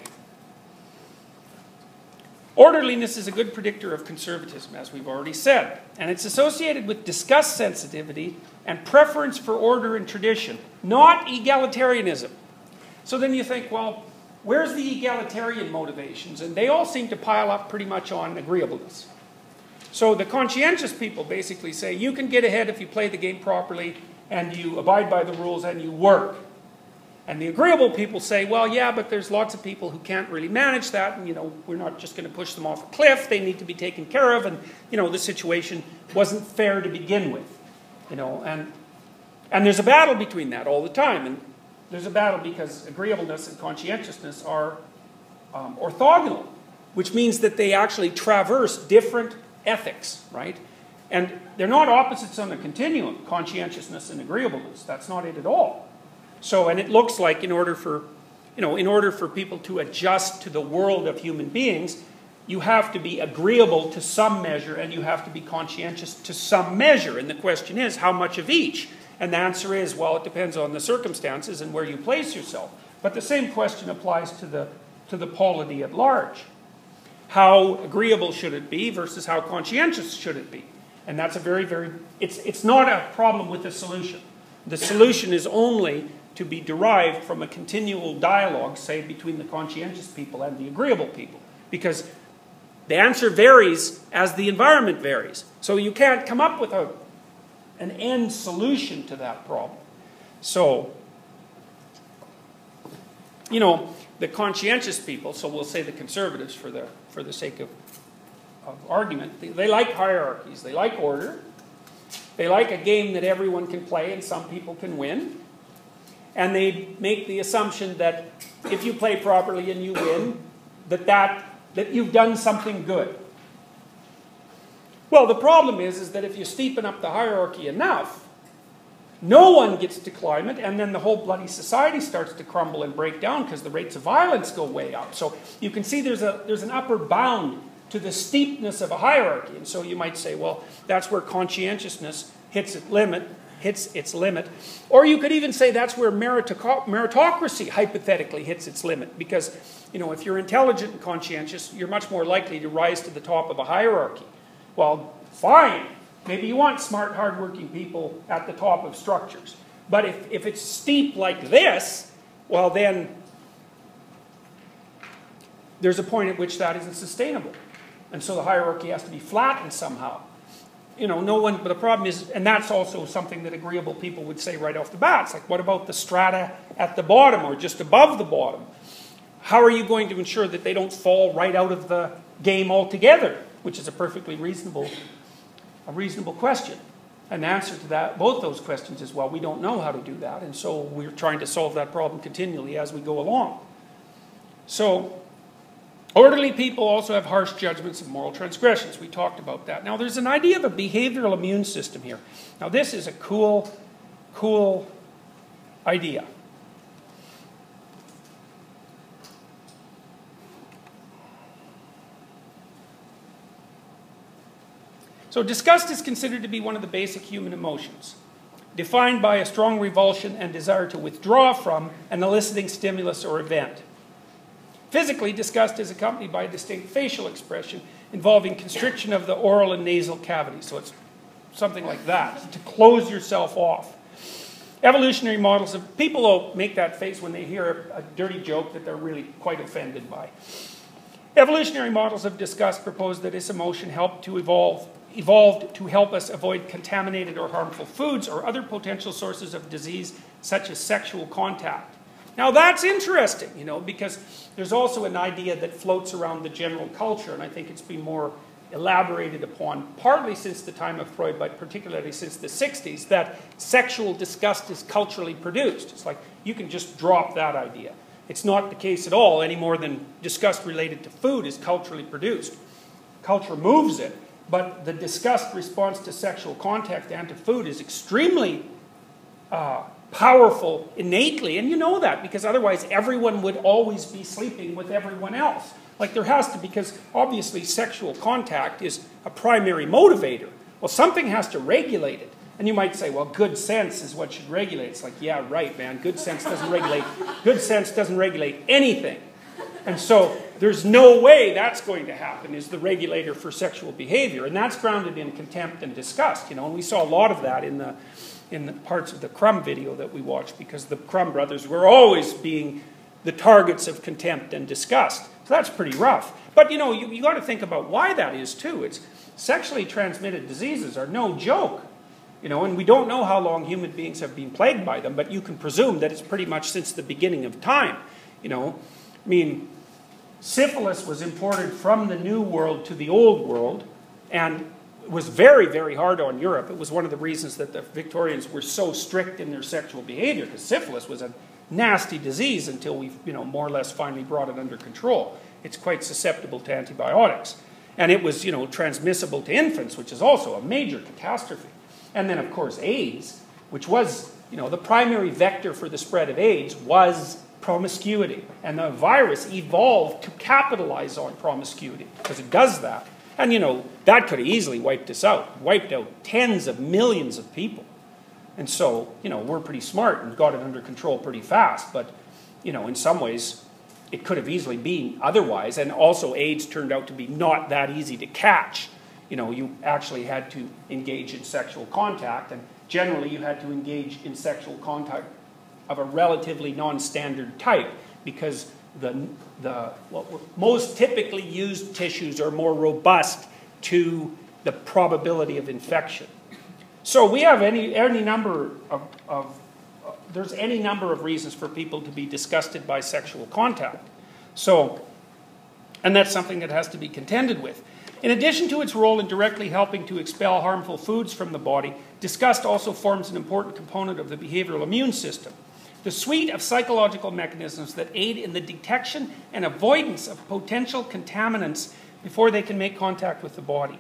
Orderliness is a good predictor of conservatism, as we've already said. And it's associated with disgust sensitivity and preference for order and tradition, not egalitarianism. So then you think, well, where's the egalitarian motivations? And they all seem to pile up pretty much on agreeableness. So the conscientious people basically say, you can get ahead if you play the game properly and you abide by the rules and you work. And the agreeable people say, well, yeah, but there's lots of people who can't really manage that, and, you know, we're not just going to push them off a cliff. They need to be taken care of, and, you know, the situation wasn't fair to begin with. You know, and there's a battle between that all the time. And there's a battle because agreeableness and conscientiousness are orthogonal, which means that they actually traverse different ethics, right? And they're not opposites on a continuum, conscientiousness and agreeableness. That's not it at all. So, and it looks like in order for you know, in order for people to adjust to the world of human beings, you have to be agreeable to some measure and you have to be conscientious to some measure. And the question is, how much of each? And the answer is, well, it depends on the circumstances and where you place yourself. But the same question applies to the polity at large. How agreeable should it be versus how conscientious should it be? And that's a very, very, it's not a problem with the solution. The solution is only to be derived from a continual dialogue, say, between the conscientious people and the agreeable people. Because the answer varies as the environment varies. So you can't come up with an end solution to that problem. So, you know, the conscientious people, so we'll say the conservatives for the sake of argument, they like hierarchies, they like order, they like a game that everyone can play and some people can win, and they make the assumption that if you play properly and you win, that you've done something good. Well, the problem is that if you steepen up the hierarchy enough, no one gets to climb it, and then the whole bloody society starts to crumble and break down because the rates of violence go way up. So you can see there's an upper bound to the steepness of a hierarchy. And so you might say, well, that's where conscientiousness hits its limit. Or you could even say that's where meritocracy hypothetically hits its limit. Because, you know, if you're intelligent and conscientious, you're much more likely to rise to the top of a hierarchy. Well, fine. Maybe you want smart, hardworking people at the top of structures. But if it's steep like this, well then, there's a point at which that isn't sustainable. And so the hierarchy has to be flattened somehow. You know, but the problem is, and that's also something that agreeable people would say right off the bat. It's like, what about the strata at the bottom or just above the bottom? How are you going to ensure that they don't fall right out of the game altogether? Which is a perfectly reasonable question. And the answer to that, both those questions is, well, we don't know how to do that. And so we're trying to solve that problem continually as we go along. So, orderly people also have harsh judgments of moral transgressions. We talked about that. Now, there's an idea of a behavioral immune system here. Now, this is a cool idea. So disgust is considered to be one of the basic human emotions, defined by a strong revulsion and desire to withdraw from an eliciting stimulus or event. Physically, disgust is accompanied by a distinct facial expression involving constriction of the oral and nasal cavities. So it's something like that, to close yourself off. Evolutionary models of people will make that face when they hear a dirty joke that they're really quite offended by. Evolutionary models of disgust propose that this emotion evolved to help us avoid contaminated or harmful foods or other potential sources of disease, such as sexual contact. Now that's interesting, you know, because there's also an idea that floats around the general culture, and I think it's been more elaborated upon, partly since the time of Freud, but particularly since the 60s, that sexual disgust is culturally produced. It's like, you can just drop that idea. It's not the case at all, any more than disgust related to food is culturally produced. Culture moves it, but the disgust response to sexual contact and to food is extremely powerful innately, and you know that because otherwise everyone would always be sleeping with everyone else. Like there has to, because obviously sexual contact is a primary motivator. Well, something has to regulate it. And you might say, well, good sense is what should regulate. It's like, yeah, right, man, good sense doesn't regulate anything. And so there's no way that's going to happen is the regulator for sexual behavior. And that's grounded in contempt and disgust, you know, and we saw a lot of that in the parts of the Crumb video that we watched, because the Crumb brothers were always being the targets of contempt and disgust. So that's pretty rough. But, you know, you got to think about why that is, too. It's sexually transmitted diseases are no joke. You know, and we don't know how long human beings have been plagued by them, but you can presume that it's pretty much since the beginning of time. You know, I mean, syphilis was imported from the New World to the Old World, and it was very, very hard on Europe. It was one of the reasons that the Victorians were so strict in their sexual behavior, because syphilis was a nasty disease until we, you know, more or less finally brought it under control. It's quite susceptible to antibiotics. And it was, you know, transmissible to infants, which is also a major catastrophe. And then, of course, AIDS, which was, you know, the primary vector for the spread of AIDS was promiscuity. And the virus evolved to capitalize on promiscuity, because it does that. And, that could have easily wiped us out, wiped out tens of millions of people. And so, we're pretty smart and got it under control pretty fast. But, in some ways, it could have easily been otherwise. And also, AIDS turned out to be not that easy to catch. You actually had to engage in sexual contact, and generally you had to engage in sexual contact of a relatively non-standard type, because the most typically used tissues are more robust to the probability of infection. So we have any number there's any number of reasons for people to be disgusted by sexual contact. So, and that's something that has to be contended with. In addition to its role in directly helping to expel harmful foods from the body, disgust also forms an important component of the behavioral immune system. The suite of psychological mechanisms that aid in the detection and avoidance of potential contaminants before they can make contact with the body.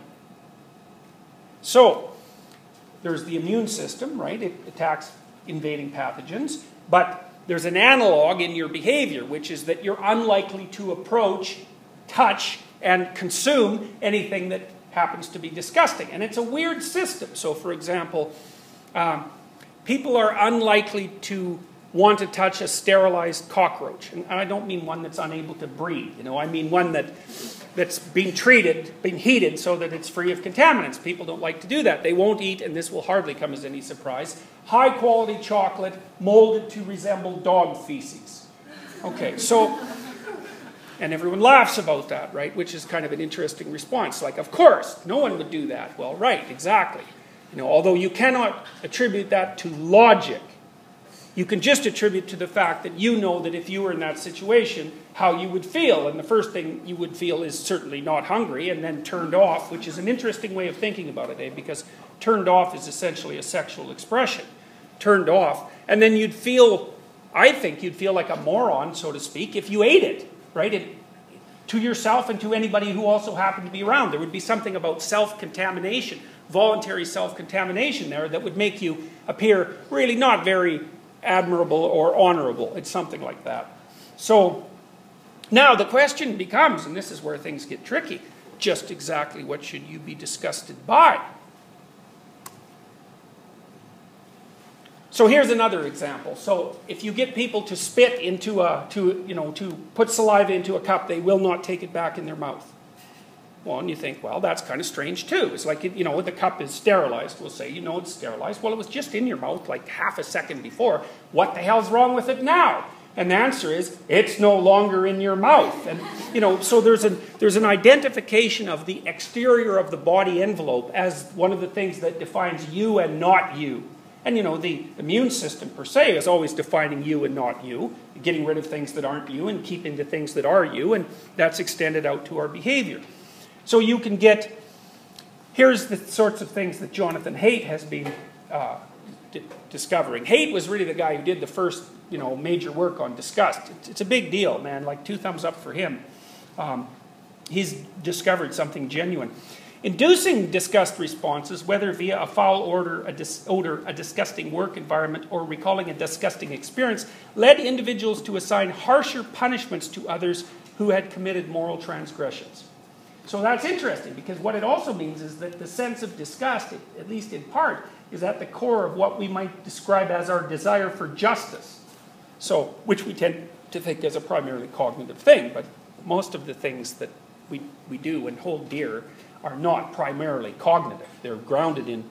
So, there's the immune system, right? It attacks invading pathogens, but there's an analog in your behavior, which is that you're unlikely to approach, touch, and consume anything that happens to be disgusting. And it's a weird system. So, for example, people are unlikely to want to touch a sterilized cockroach. And I don't mean one that's unable to breathe. I mean one that's been heated so that it's free of contaminants. People don't like to do that. They won't eat, and this will hardly come as any surprise, high-quality chocolate molded to resemble dog feces. Okay, so, and everyone laughs about that, right? Which is kind of an interesting response. Like, of course, no one would do that. Well, right, exactly. Although you cannot attribute that to logic, you can just attribute to the fact that you know that if you were in that situation, how you would feel. And the first thing you would feel is certainly not hungry, and then turned off, which is an interesting way of thinking about it, because turned off is essentially a sexual expression. Turned off. And then you'd feel, I think you'd feel like a moron, so to speak, if you ate it, right? To yourself and to anybody who also happened to be around. There would be something about self-contamination, voluntary self-contamination there that would make you appear really not very admirable or honorable. It's something like that. So now the question becomes, and this is where things get tricky, just exactly what should you be disgusted by? So here's another example. So if you get people to spit into to put saliva into a cup, they will not take it back in their mouth. Well, and you think, well, that's kind of strange too. It's like, the cup is sterilized. We'll say, it's sterilized. Well, it was just in your mouth like half a second before. What the hell's wrong with it now? And the answer is, it's no longer in your mouth. And, so there's an identification of the exterior of the body envelope as one of the things that defines you and not you. And, the immune system per se is always defining you and not you, getting rid of things that aren't you and keeping the things that are you, and that's extended out to our behavior. So you can get, here's the sorts of things that Jonathan Haidt has been discovering. Haidt was really the guy who did the first, major work on disgust. It's a big deal, man, like 2 thumbs up for him. He's discovered something genuine. Inducing disgust responses, whether via a foul odor, a disgusting work environment, or recalling a disgusting experience, led individuals to assign harsher punishments to others who had committed moral transgressions. So that's interesting, because what it also means is that the sense of disgust, at least in part, is at the core of what we might describe as our desire for justice. So, which we tend to think is a primarily cognitive thing, but most of the things that we do and hold dear are not primarily cognitive. They're grounded in,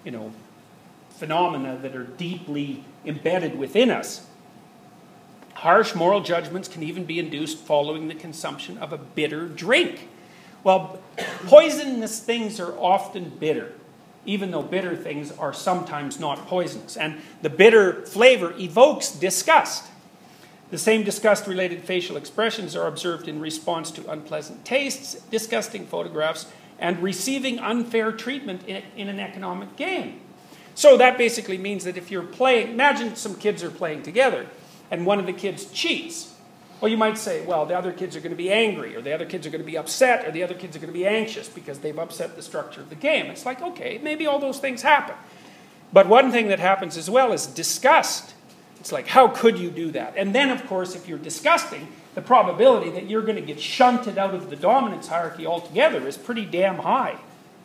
phenomena that are deeply embedded within us. Harsh moral judgments can even be induced following the consumption of a bitter drink. Well, poisonous things are often bitter, even though bitter things are sometimes not poisonous. And the bitter flavor evokes disgust. The same disgust-related facial expressions are observed in response to unpleasant tastes, disgusting photographs, and receiving unfair treatment in an economic game. So that basically means that if you're playing, imagine some kids are playing together, and one of the kids cheats. Well, you might say, well, the other kids are going to be angry, or the other kids are going to be upset, or the other kids are going to be anxious because they've upset the structure of the game. It's like, okay, maybe all those things happen. But one thing that happens as well is disgust It's like, how could you do that? And then, of course, if you're disgusting, the probability that you're going to get shunted out of the dominance hierarchy altogether is pretty damn high.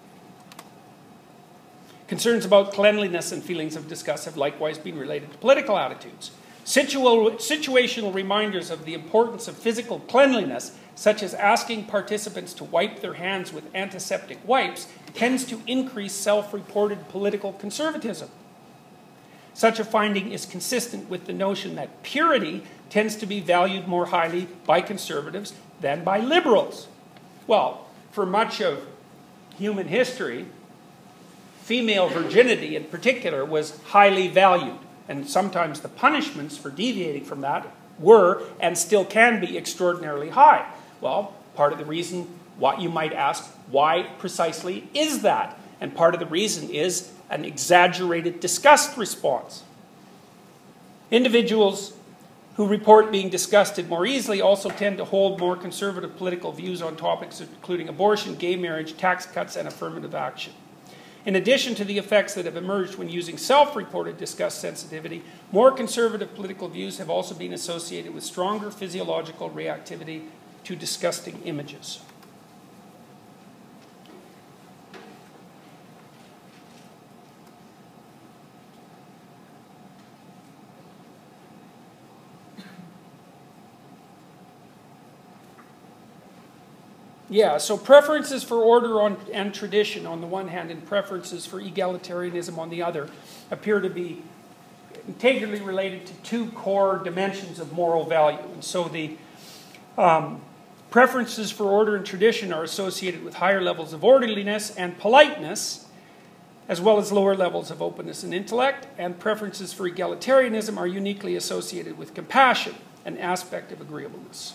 Concerns about cleanliness and feelings of disgust have likewise been related to political attitudes. Situational reminders of the importance of physical cleanliness, such as asking participants to wipe their hands with antiseptic wipes, tends to increase self-reported political conservatism. Such a finding is consistent with the notion that purity tends to be valued more highly by conservatives than by liberals. Well, for much of human history, female virginity in particular was highly valued. And sometimes the punishments for deviating from that were and still can be extraordinarily high. Well, part of the reason, what you might ask, why precisely is that? And part of the reason is an exaggerated disgust response. Individuals who report being disgusted more easily also tend to hold more conservative political views on topics including abortion, gay marriage, tax cuts, and affirmative action. In addition to the effects that have emerged when using self-reported disgust sensitivity, more conservative political views have also been associated with stronger physiological reactivity to disgusting images. Yeah, so preferences for order and tradition on the one hand and preferences for egalitarianism on the other appear to be integrally related to two core dimensions of moral value. And so the preferences for order and tradition are associated with higher levels of orderliness and politeness, as well as lower levels of openness and intellect, and preferences for egalitarianism are uniquely associated with compassion, an aspect of agreeableness.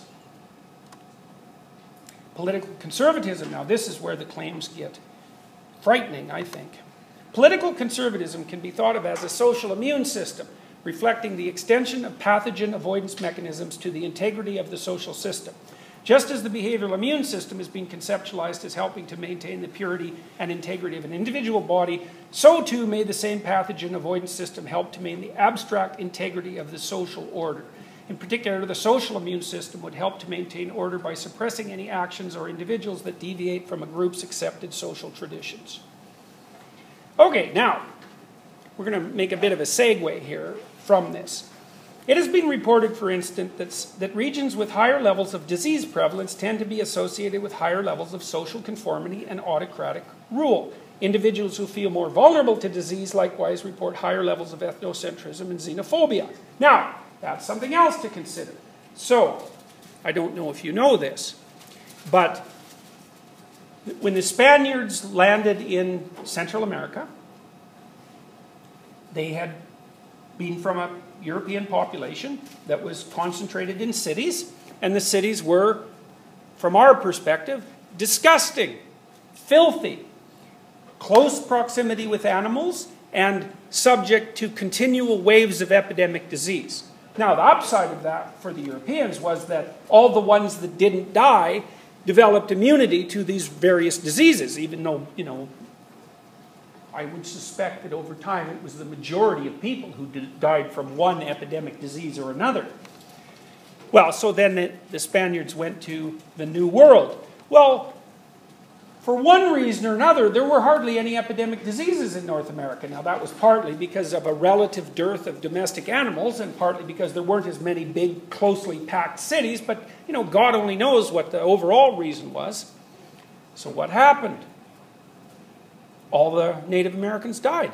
Political conservatism, now this is where the claims get frightening, I think. Political conservatism can be thought of as a social immune system, reflecting the extension of pathogen avoidance mechanisms to the integrity of the social system. Just as the behavioral immune system has been conceptualized as helping to maintain the purity and integrity of an individual body, so too may the same pathogen avoidance system help to maintain the abstract integrity of the social order. In particular, the social immune system would help to maintain order by suppressing any actions or individuals that deviate from a group's accepted social traditions. Okay, now, we're going to make a bit of a segue here from this. It has been reported, for instance, that regions with higher levels of disease prevalence tend to be associated with higher levels of social conformity and autocratic rule. Individuals who feel more vulnerable to disease likewise report higher levels of ethnocentrism and xenophobia. Now, that's something else to consider. So, I don't know if you know this, but when the Spaniards landed in Central America, they had been from a European population that was concentrated in cities, and the cities were, from our perspective, disgusting, filthy, close proximity with animals, and subject to continual waves of epidemic disease. Now, the upside of that for the Europeans was that all the ones that didn't die developed immunity to these various diseases, even though, you know, I would suspect that over time it was the majority of people who died from one epidemic disease or another. Well, so then the Spaniards went to the New World. Well, for one reason or another, there were hardly any epidemic diseases in North America. Now, that was partly because of a relative dearth of domestic animals and partly because there weren't as many big, closely packed cities. But, you know, God only knows what the overall reason was. So what happened? All the Native Americans died.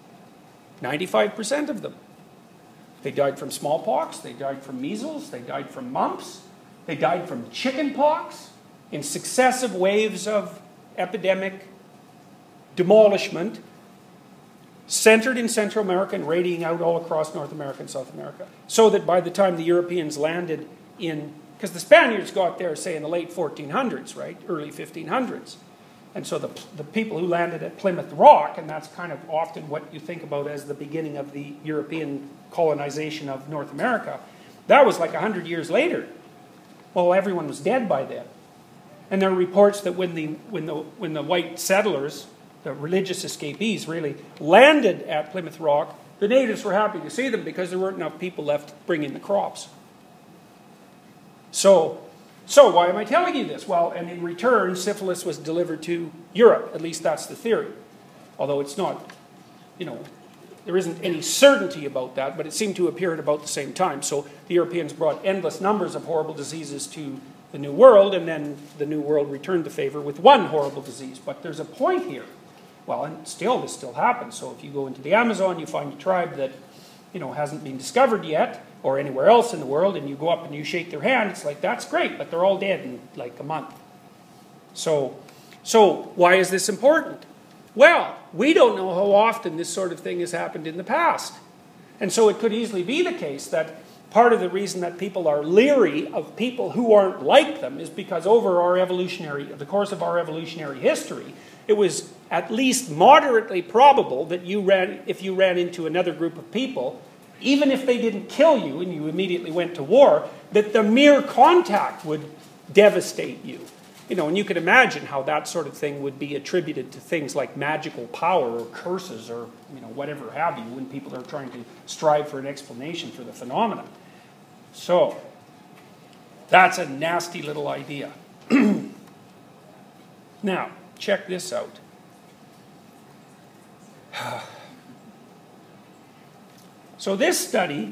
95% of them. They died from smallpox. They died from measles. They died from mumps. They died from chicken pox in successive waves of epidemic demolishment centered in Central America and radiating out all across North America and South America. So that by the time the Europeans landed in, because the Spaniards got there, say, in the late 1400s, right? Early 1500s. And so the people who landed at Plymouth Rock, and that's kind of often what you think about as the beginning of the European colonization of North America, that was like 100 years later. Well, everyone was dead by then. And there are reports that when the white settlers, the religious escapees really, landed at Plymouth Rock, the natives were happy to see them because there weren't enough people left bringing the crops. So why am I telling you this? Well, and in return, syphilis was delivered to Europe. At least that's the theory. Although it's not, there isn't any certainty about that, but it seemed to appear at about the same time. So the Europeans brought endless numbers of horrible diseases to the New World, and then the New World returned the favor with one horrible disease. But there's a point here. Well, and this still happens. So if you go into the Amazon, you find a tribe that, hasn't been discovered yet, or anywhere else in the world, and you go up and you shake their hand, it's like, that's great, but they're all dead in like a month. So why is this important? Well, we don't know how often this sort of thing has happened in the past. And so it could easily be the case that part of the reason that people are leery of people who aren't like them is because over the course of our evolutionary history, it was at least moderately probable that if you ran into another group of people, even if they didn't kill you and you immediately went to war, that the mere contact would devastate you. And you can imagine how that sort of thing would be attributed to things like magical power or curses or, whatever have you, when people are trying to strive for an explanation for the phenomenon. So, that's a nasty little idea. Now, check this out. So this study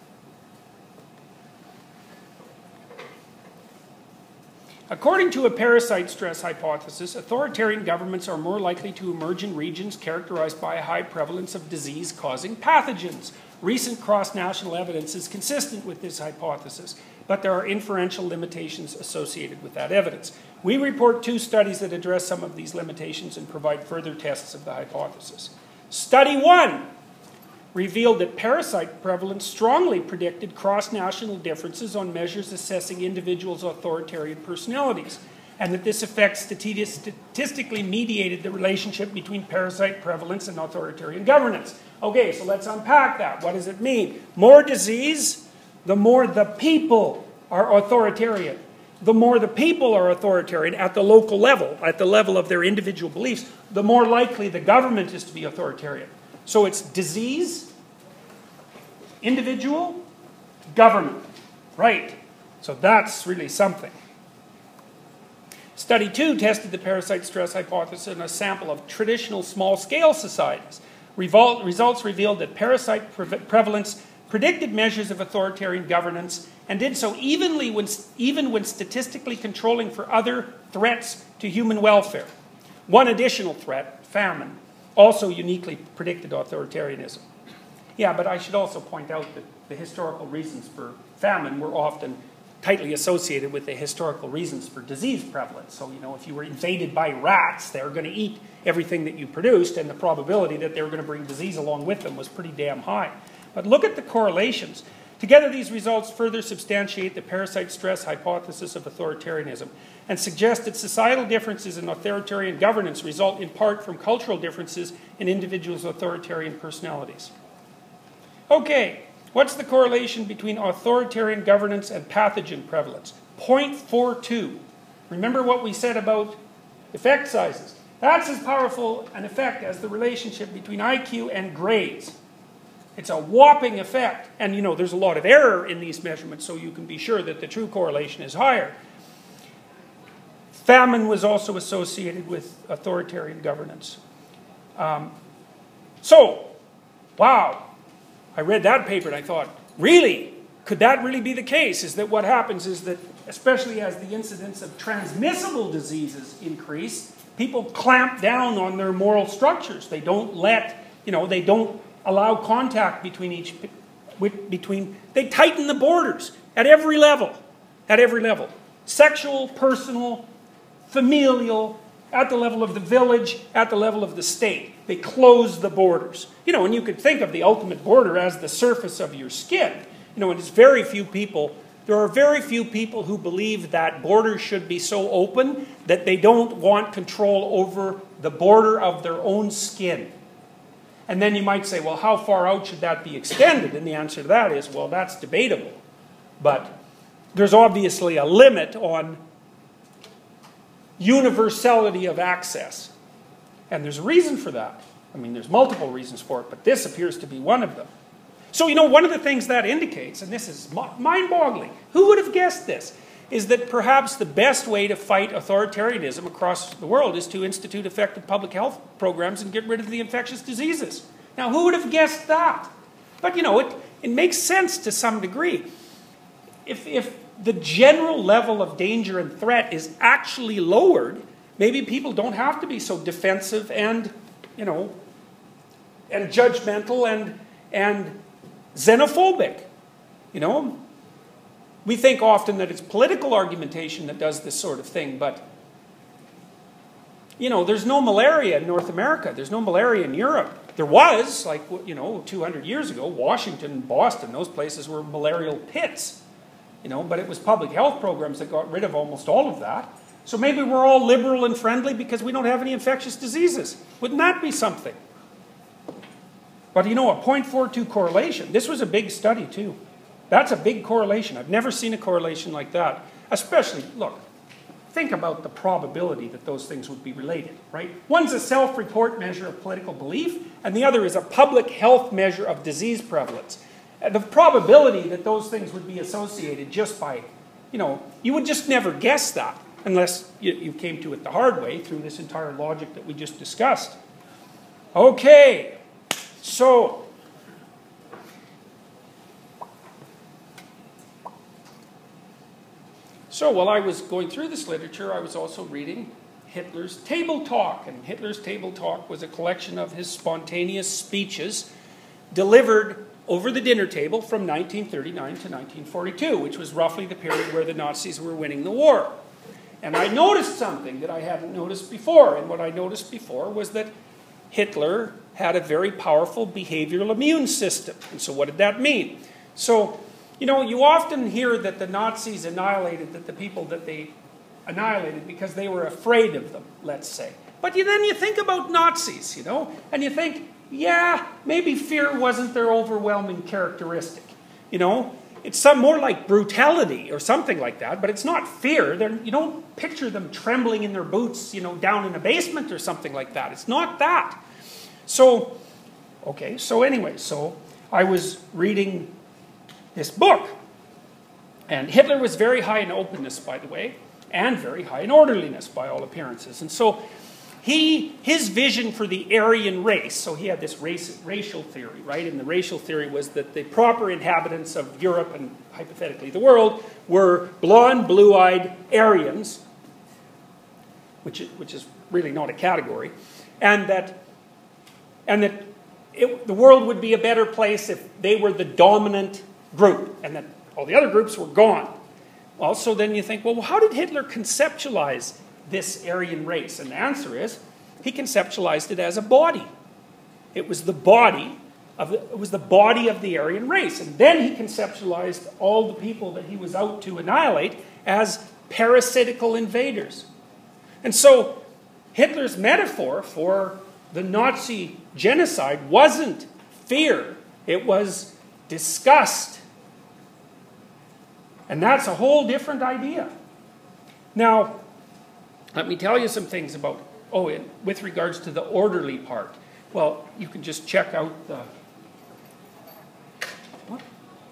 according to a parasite stress hypothesis, authoritarian governments are more likely to emerge in regions characterized by a high prevalence of disease-causing pathogens. Recent cross-national evidence is consistent with this hypothesis, but there are inferential limitations associated with that evidence. We report 2 studies that address some of these limitations and provide further tests of the hypothesis. Study 1 revealed that parasite prevalence strongly predicted cross-national differences on measures assessing individuals' authoritarian personalities, and that this effect statistically mediated the relationship between parasite prevalence and authoritarian governance. Okay, so let's unpack that. What does it mean? More disease, the more the people are authoritarian. The more the people are authoritarian at the local level, at the level of their individual beliefs, the more likely the government is to be authoritarian. So it's disease, individual, government. Right. So that's really something. Study 2 tested the parasite stress hypothesis in a sample of traditional small-scale societies. Results revealed that parasite prevalence predicted measures of authoritarian governance and did so even when statistically controlling for other threats to human welfare. One additional threat, famine, also uniquely predicted authoritarianism. Yeah, but I should also point out that the historical reasons for famine were often tightly associated with the historical reasons for disease prevalence. So, if you were invaded by rats, they were going to eat everything that you produced, and the probability that they were going to bring disease along with them was pretty damn high. But look at the correlations. Together, these results further substantiate the parasite stress hypothesis of authoritarianism and suggest that societal differences in authoritarian governance result in part from cultural differences in individuals' authoritarian personalities. Okay, what's the correlation between authoritarian governance and pathogen prevalence? 0.42. Remember what we said about effect sizes. That's as powerful an effect as the relationship between IQ and grades. It's a whopping effect. And there's a lot of error in these measurements, so you can be sure that the true correlation is higher. Famine was also associated with authoritarian governance. Wow. I read that paper and I thought, really? Could that really be the case? Is that what happens is that, especially as the incidence of transmissible diseases increase, people clamp down on their moral structures. They don't they don't allow contact between they tighten the borders at every level. At every level. Sexual, personal, familial, at the level of the village, at the level of the state. They close the borders. And you could think of the ultimate border as the surface of your skin. And there are very few people who believe that borders should be so open that they don't want control over the border of their own skin. And then you might say, well, how far out should that be extended? And the answer to that is, well, that's debatable. But there's obviously a limit on universality of access. And there's a reason for that. I mean, there's multiple reasons for it, but this appears to be one of them. So, you know, one of the things that indicates, and this is mind-boggling, who would have guessed this, is that perhaps the best way to fight authoritarianism across the world is to institute effective public health programs and get rid of the infectious diseases. Now, who would have guessed that? But, you know, it makes sense to some degree. If the general level of danger and threat is actually lowered, maybe people don't have to be so defensive and, you know, and judgmental and xenophobic. You know, we think often that it's political argumentation that does this sort of thing, but, you know, there's no malaria in North America. There's no malaria in Europe. There was, like, you know, 200 years ago, Washington, Boston, those places were malarial pits. You know, but it was public health programs that got rid of almost all of that. So maybe we're all liberal and friendly because we don't have any infectious diseases. Wouldn't that be something? But you know, a 0.42 correlation, this was a big study too. That's a big correlation. I've never seen a correlation like that. Especially, look, think about the probability that those things would be related, right? One's a self-report measure of political belief, and the other is a public health measure of disease prevalence. The probability that those things would be associated just by, you know, you would just never guess that unless you came to it the hard way through this entire logic that we just discussed. Okay, so while I was going through this literature, I was also reading Hitler's Table Talk. And Hitler's Table Talk was a collection of his spontaneous speeches delivered over the dinner table from 1939 to 1942, which was roughly the period where the Nazis were winning the war. And I noticed something that I hadn't noticed before. And what I noticed before was that Hitler had a very powerful behavioral immune system. And so what did that mean? So, you know, you often hear that the Nazis annihilated the people that they annihilated because they were afraid of them, let's say. But then you think about Nazis, you know, and you think, yeah, maybe fear wasn't their overwhelming characteristic. You know, it's more like brutality or something like that, but it's not fear. You don't picture them trembling in their boots, you know, down in a basement or something like that. It's not that. So, okay, so anyway, so I was reading this book, and Hitler was very high in openness, by the way, and very high in orderliness, by all appearances. And so his vision for the Aryan race, so he had this racial theory, right? And the racial theory was that the proper inhabitants of Europe and hypothetically the world were blonde, blue-eyed Aryans, which is really not a category, and that the world would be a better place if they were the dominant group, and that all the other groups were gone. Well, so then you think, well, how did Hitler conceptualize this Aryan race? And the answer is, he conceptualized it as a body. It was the body of the Aryan race. And then he conceptualized all the people that he was out to annihilate as parasitical invaders. And so Hitler's metaphor for the Nazi genocide wasn't fear, it was disgust. And that's a whole different idea. Now, let me tell you some things about, with regards to the orderly part. Well, you can just check out the, what?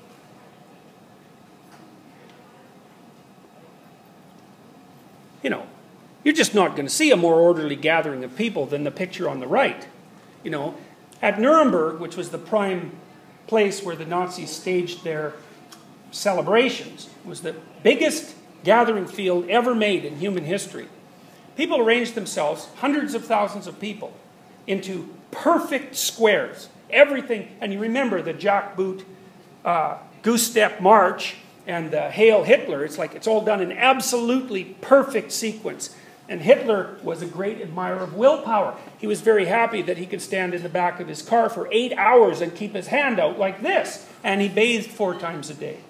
You know, you're just not going to see a more orderly gathering of people than the picture on the right. You know, at Nuremberg, which was the prime place where the Nazis staged their celebrations, was the biggest gathering field ever made in human history. People arranged themselves, hundreds of thousands of people, into perfect squares. Everything, and you remember the jackboot goose step march and the Hail Hitler, it's all done in absolutely perfect sequence. And Hitler was a great admirer of willpower. He was very happy that he could stand in the back of his car for 8 hours and keep his hand out like this. And he bathed 4 times a day.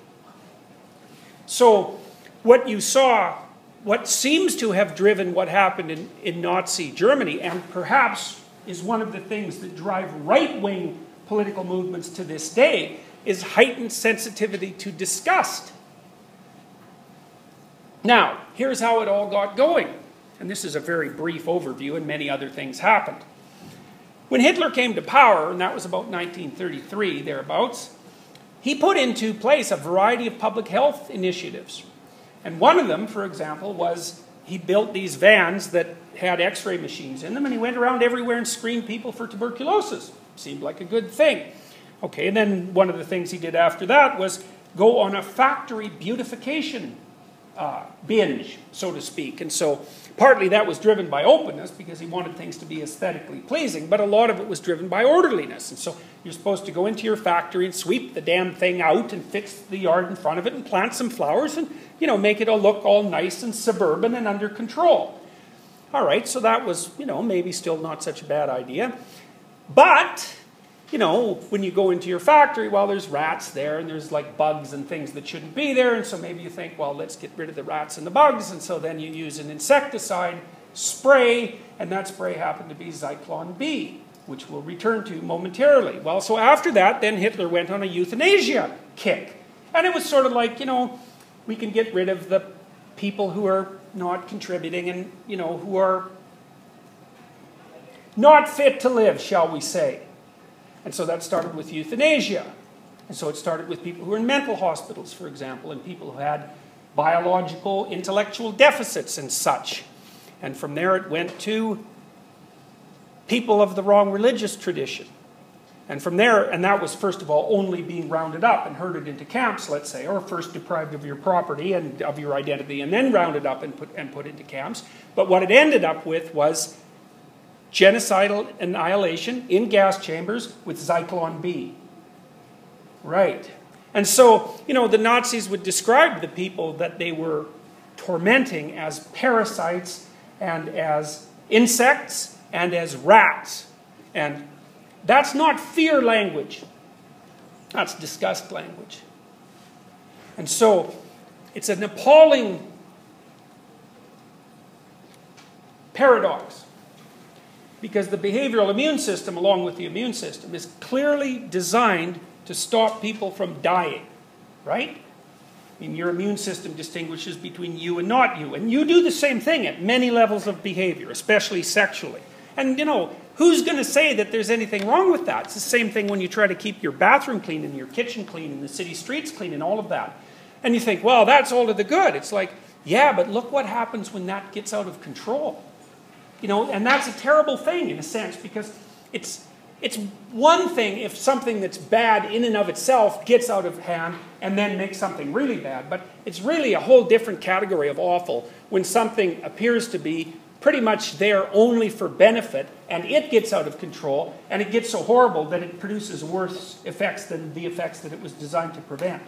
So what you saw, what seems to have driven what happened in Nazi Germany, and perhaps is one of the things that drive right-wing political movements to this day, is heightened sensitivity to disgust. Now, here's how it all got going. And this is a very brief overview, and many other things happened. When Hitler came to power, and that was about 1933, thereabouts, he put into place a variety of public health initiatives. And one of them, for example, was he built these vans that had x-ray machines in them, and he went around everywhere and screened people for tuberculosis. Seemed like a good thing. Okay, and then one of the things he did after that was go on a factory beautification binge, so to speak. And so partly that was driven by openness because he wanted things to be aesthetically pleasing, but a lot of it was driven by orderliness. And so you're supposed to go into your factory and sweep the damn thing out and fix the yard in front of it and plant some flowers and, you know, make it all look all nice and suburban and under control. All right, so that was, you know, maybe still not such a bad idea. But, you know, when you go into your factory, well, there's rats there and there's like bugs and things that shouldn't be there. And so maybe you think, well, let's get rid of the rats and the bugs. And so then you use an insecticide spray, and that spray happened to be Zyklon B, which we'll return to momentarily. Well, so after that, then Hitler went on a euthanasia kick. And it was sort of like, you know, we can get rid of the people who are not contributing and, you know, who are not fit to live, shall we say. And so that started with euthanasia. And so it started with people who were in mental hospitals, for example, and people who had biological, intellectual deficits and such. And from there it went to people of the wrong religious tradition. And from there, and that was first of all only being rounded up and herded into camps, let's say, or first deprived of your property and of your identity and then rounded up and put into camps. But what it ended up with was genocidal annihilation in gas chambers with Zyklon B. Right. And so, you know, the Nazis would describe the people that they were tormenting as parasites and as insects and as rats. And that's not fear language. That's disgust language. And so, it's an appalling paradox. Because the behavioral immune system, along with the immune system, is clearly designed to stop people from dying, right? I mean, your immune system distinguishes between you and not you. And you do the same thing at many levels of behavior, especially sexually. And, you know, who's going to say that there's anything wrong with that? It's the same thing when you try to keep your bathroom clean and your kitchen clean and the city streets clean and all of that. And you think, well, that's all to the good. It's like, yeah, but look what happens when that gets out of control. You know, and that's a terrible thing in a sense, because it's one thing if something that's bad in and of itself gets out of hand and then makes something really bad. But it's really a whole different category of awful when something appears to be pretty much there only for benefit and it gets out of control and it gets so horrible that it produces worse effects than the effects that it was designed to prevent.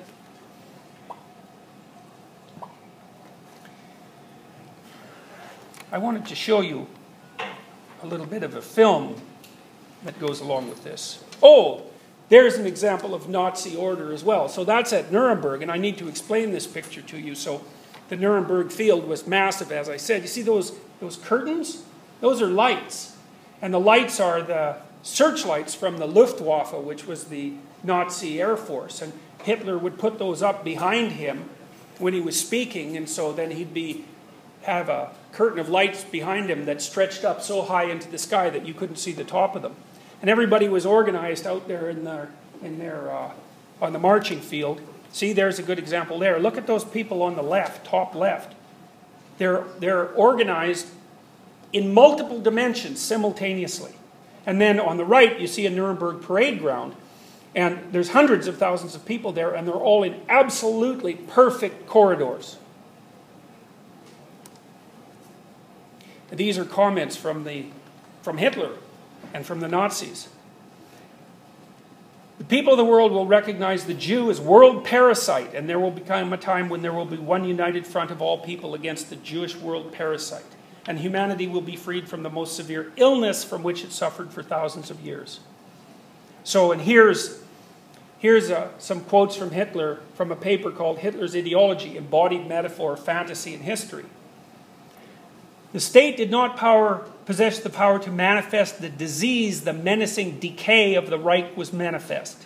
I wanted to show you a little bit of a film that goes along with this. Oh, there's an example of Nazi order as well. So that's at Nuremberg, and I need to explain this picture to you. So the Nuremberg field was massive, as I said. You see those curtains? Those are lights. And the lights are the searchlights from the Luftwaffe, which was the Nazi Air Force. And Hitler would put those up behind him when he was speaking, and so then he'd have a curtain of lights behind him that stretched up so high into the sky that you couldn't see the top of them. And everybody was organized out there on the marching field. See, there's a good example there. Look at those people on the left, top left. They're organized in multiple dimensions simultaneously. And then on the right, you see a Nuremberg parade ground. And there's hundreds of thousands of people there, and they're all in absolutely perfect corridors. These are comments from Hitler and from the Nazis. The people of the world will recognize the Jew as world parasite, and there will become a time when there will be one united front of all people against the Jewish world parasite. And humanity will be freed from the most severe illness from which it suffered for thousands of years. So, and here's some quotes from Hitler from a paper called Hitler's Ideology, Embodied Metaphor, Fantasy, and History. The state did not possess the power to manifest the disease. The menacing decay of the Reich was manifest.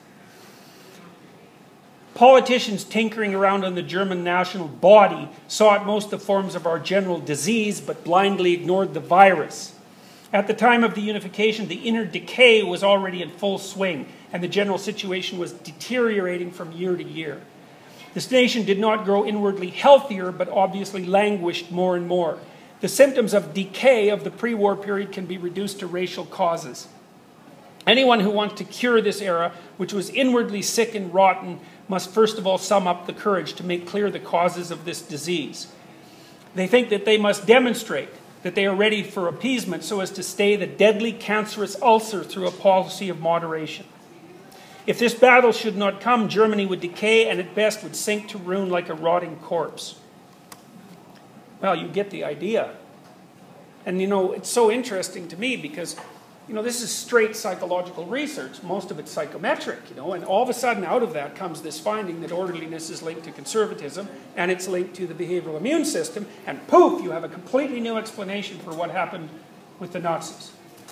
Politicians tinkering around on the German national body saw at most the forms of our general disease, but blindly ignored the virus. At the time of the unification, the inner decay was already in full swing, and the general situation was deteriorating from year to year. This nation did not grow inwardly healthier, but obviously languished more and more. The symptoms of decay of the pre-war period can be reduced to racial causes. Anyone who wants to cure this era, which was inwardly sick and rotten, must first of all sum up the courage to make clear the causes of this disease. They think that they must demonstrate that they are ready for appeasement so as to stay the deadly cancerous ulcer through a policy of moderation. If this battle should not come, Germany would decay and at best would sink to ruin like a rotting corpse. Well, you get the idea. And you know, it's so interesting to me because, you know, this is straight psychological research. Most of it's psychometric, you know, and all of a sudden out of that comes this finding that orderliness is linked to conservatism and it's linked to the behavioral immune system, and poof, you have a completely new explanation for what happened with the Nazis.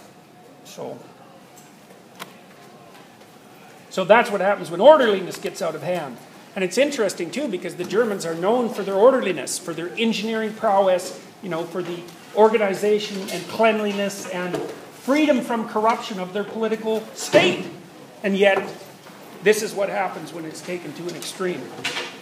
So that's what happens when orderliness gets out of hand. And it's interesting too because the Germans are known for their orderliness, for their engineering prowess, you know, for the organization and cleanliness and freedom from corruption of their political state. And yet, this is what happens when it's taken to an extreme.